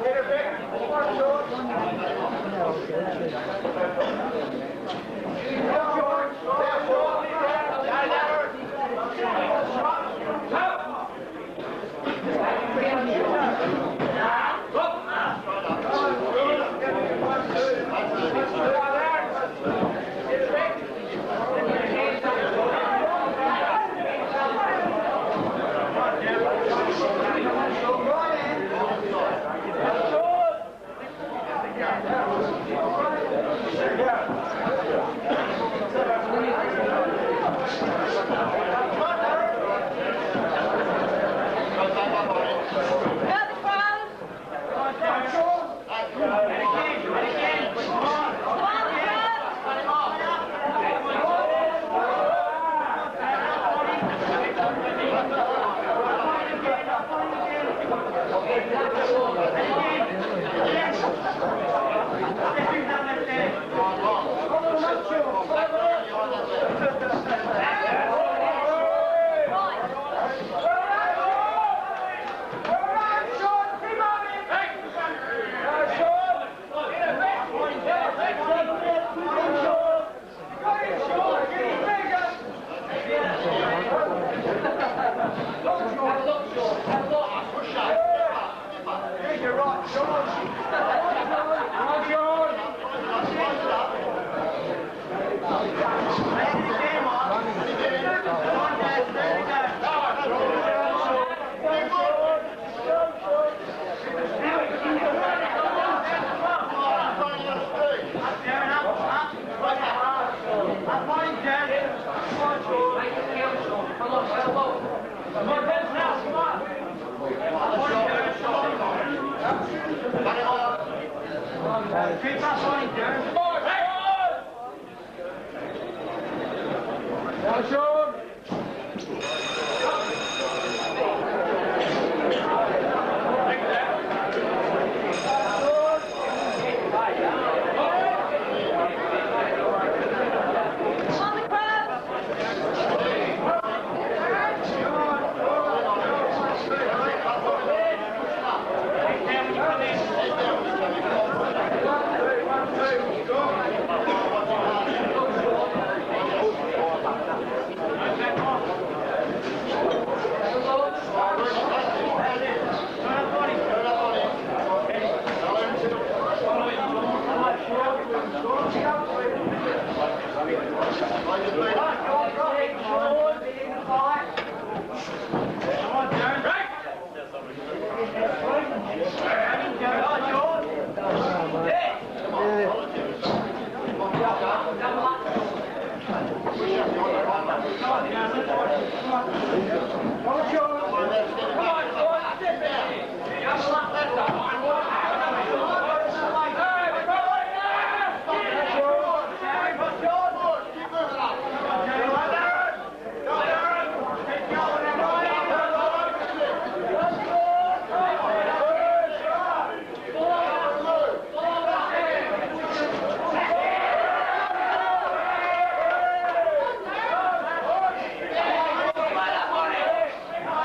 [SPEAKER 3] Come on,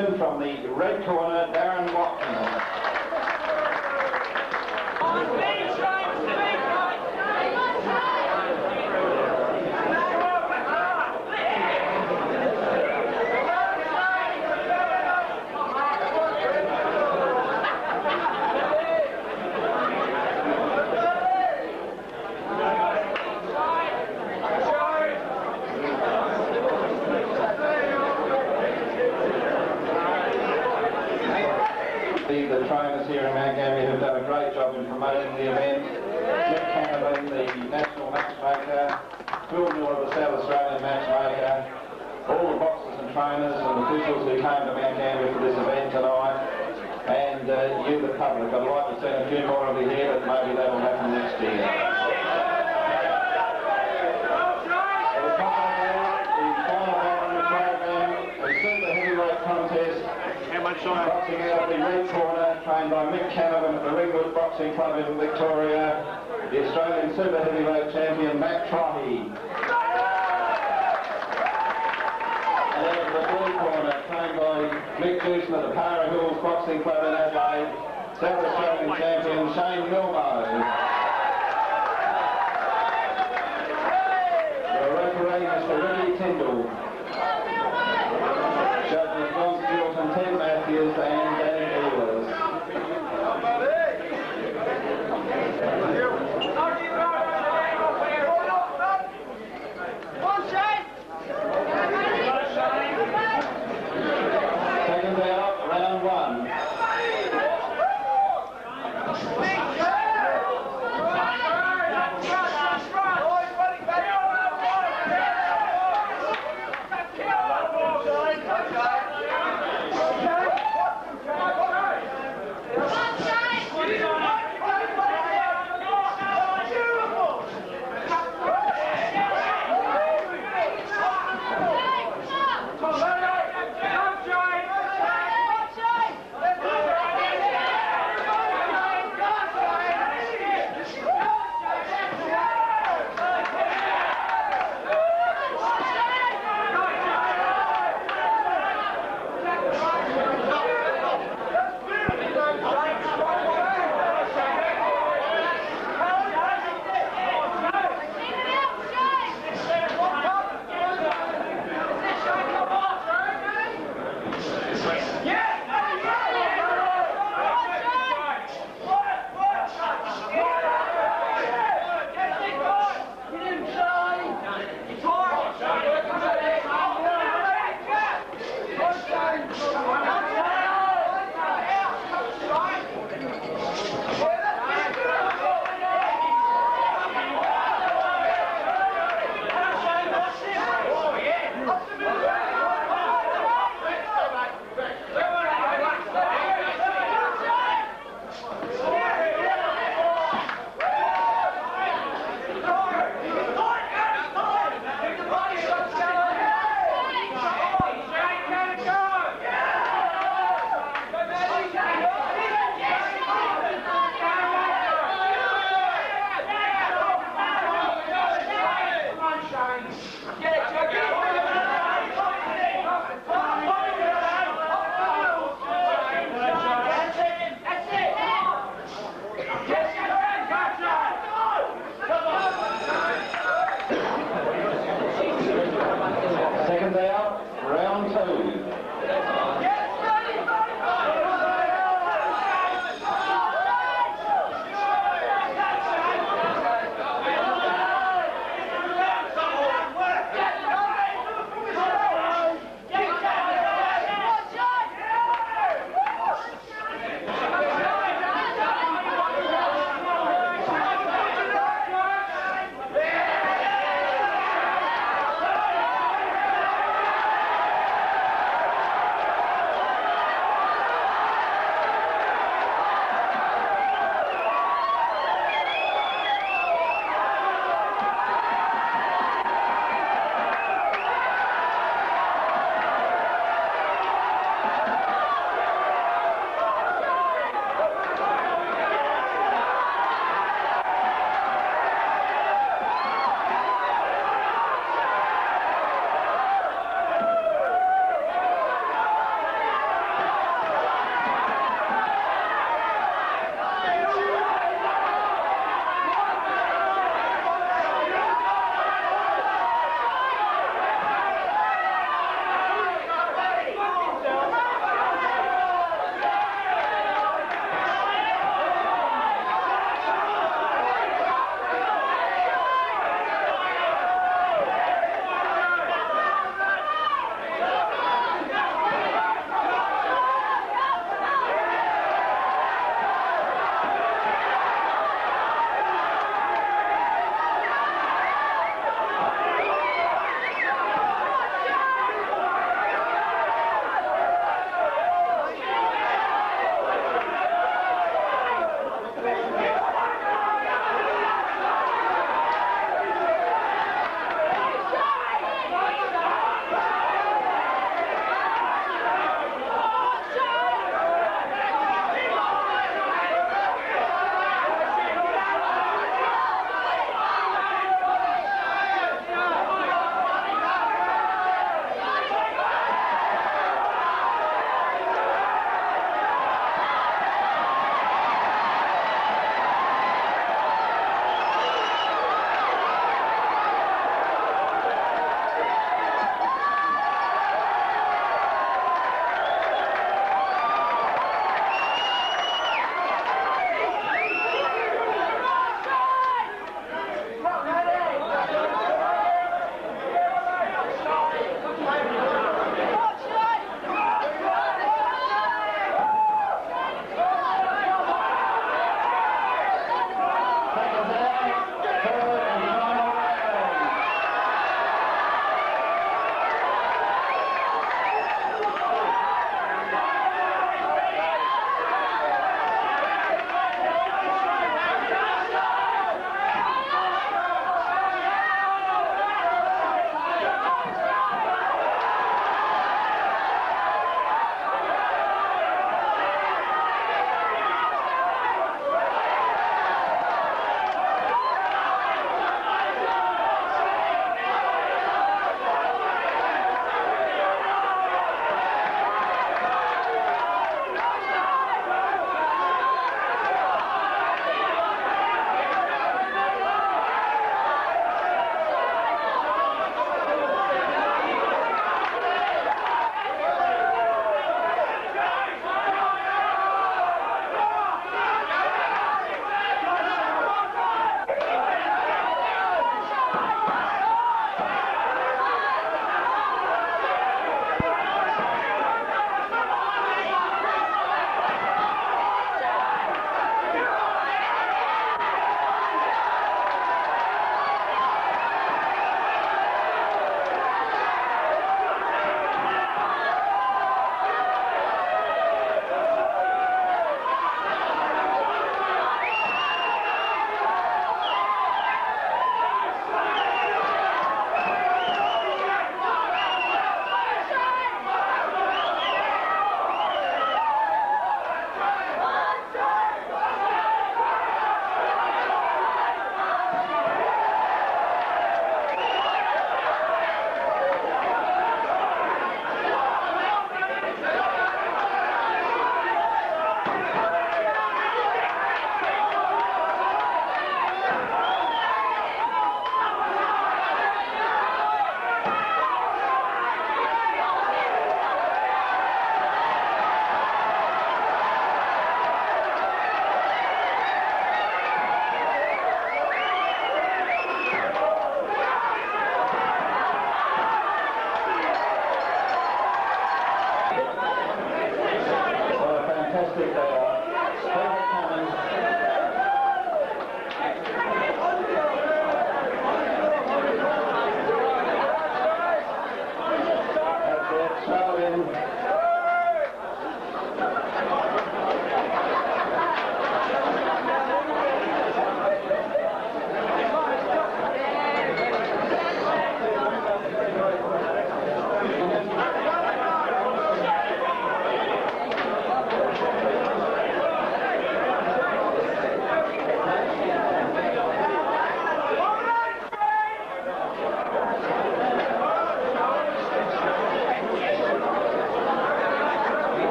[SPEAKER 1] division from the red corner, Darren Watkins. The trainers here in Mount Gambier have done a great job in promoting the event. Nick Canavan, the national matchmaker, Phil Miller, the South Australian matchmaker, all the boxers and trainers and officials who came to Mount Gambier for this event tonight, and uh, you, the public. I'd like to see a few more of you here, but maybe that'll happen next year. The final round on the program, the super heavyweight contest. Boxing out of the red corner, trained by Mick Canavan at the Ringwood Boxing Club in Victoria, the Australian Super Heavyweight Champion, Matt Trotty. And out of the blue corner, trained by Mick Dewson at the Para Hills Boxing Club in Adelaide, South Australian Champion, Shane Milmo. The referee, Mister Ricky Tyndall. Judges John Stilton, Ted Matthews and Danny Ehlers. Seconds out, round one.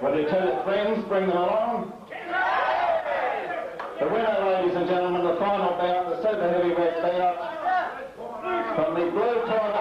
[SPEAKER 1] Will Lieutenant friends bring them along? The winner, ladies and gentlemen, the final bout, the super heavyweight bout, from the blue corner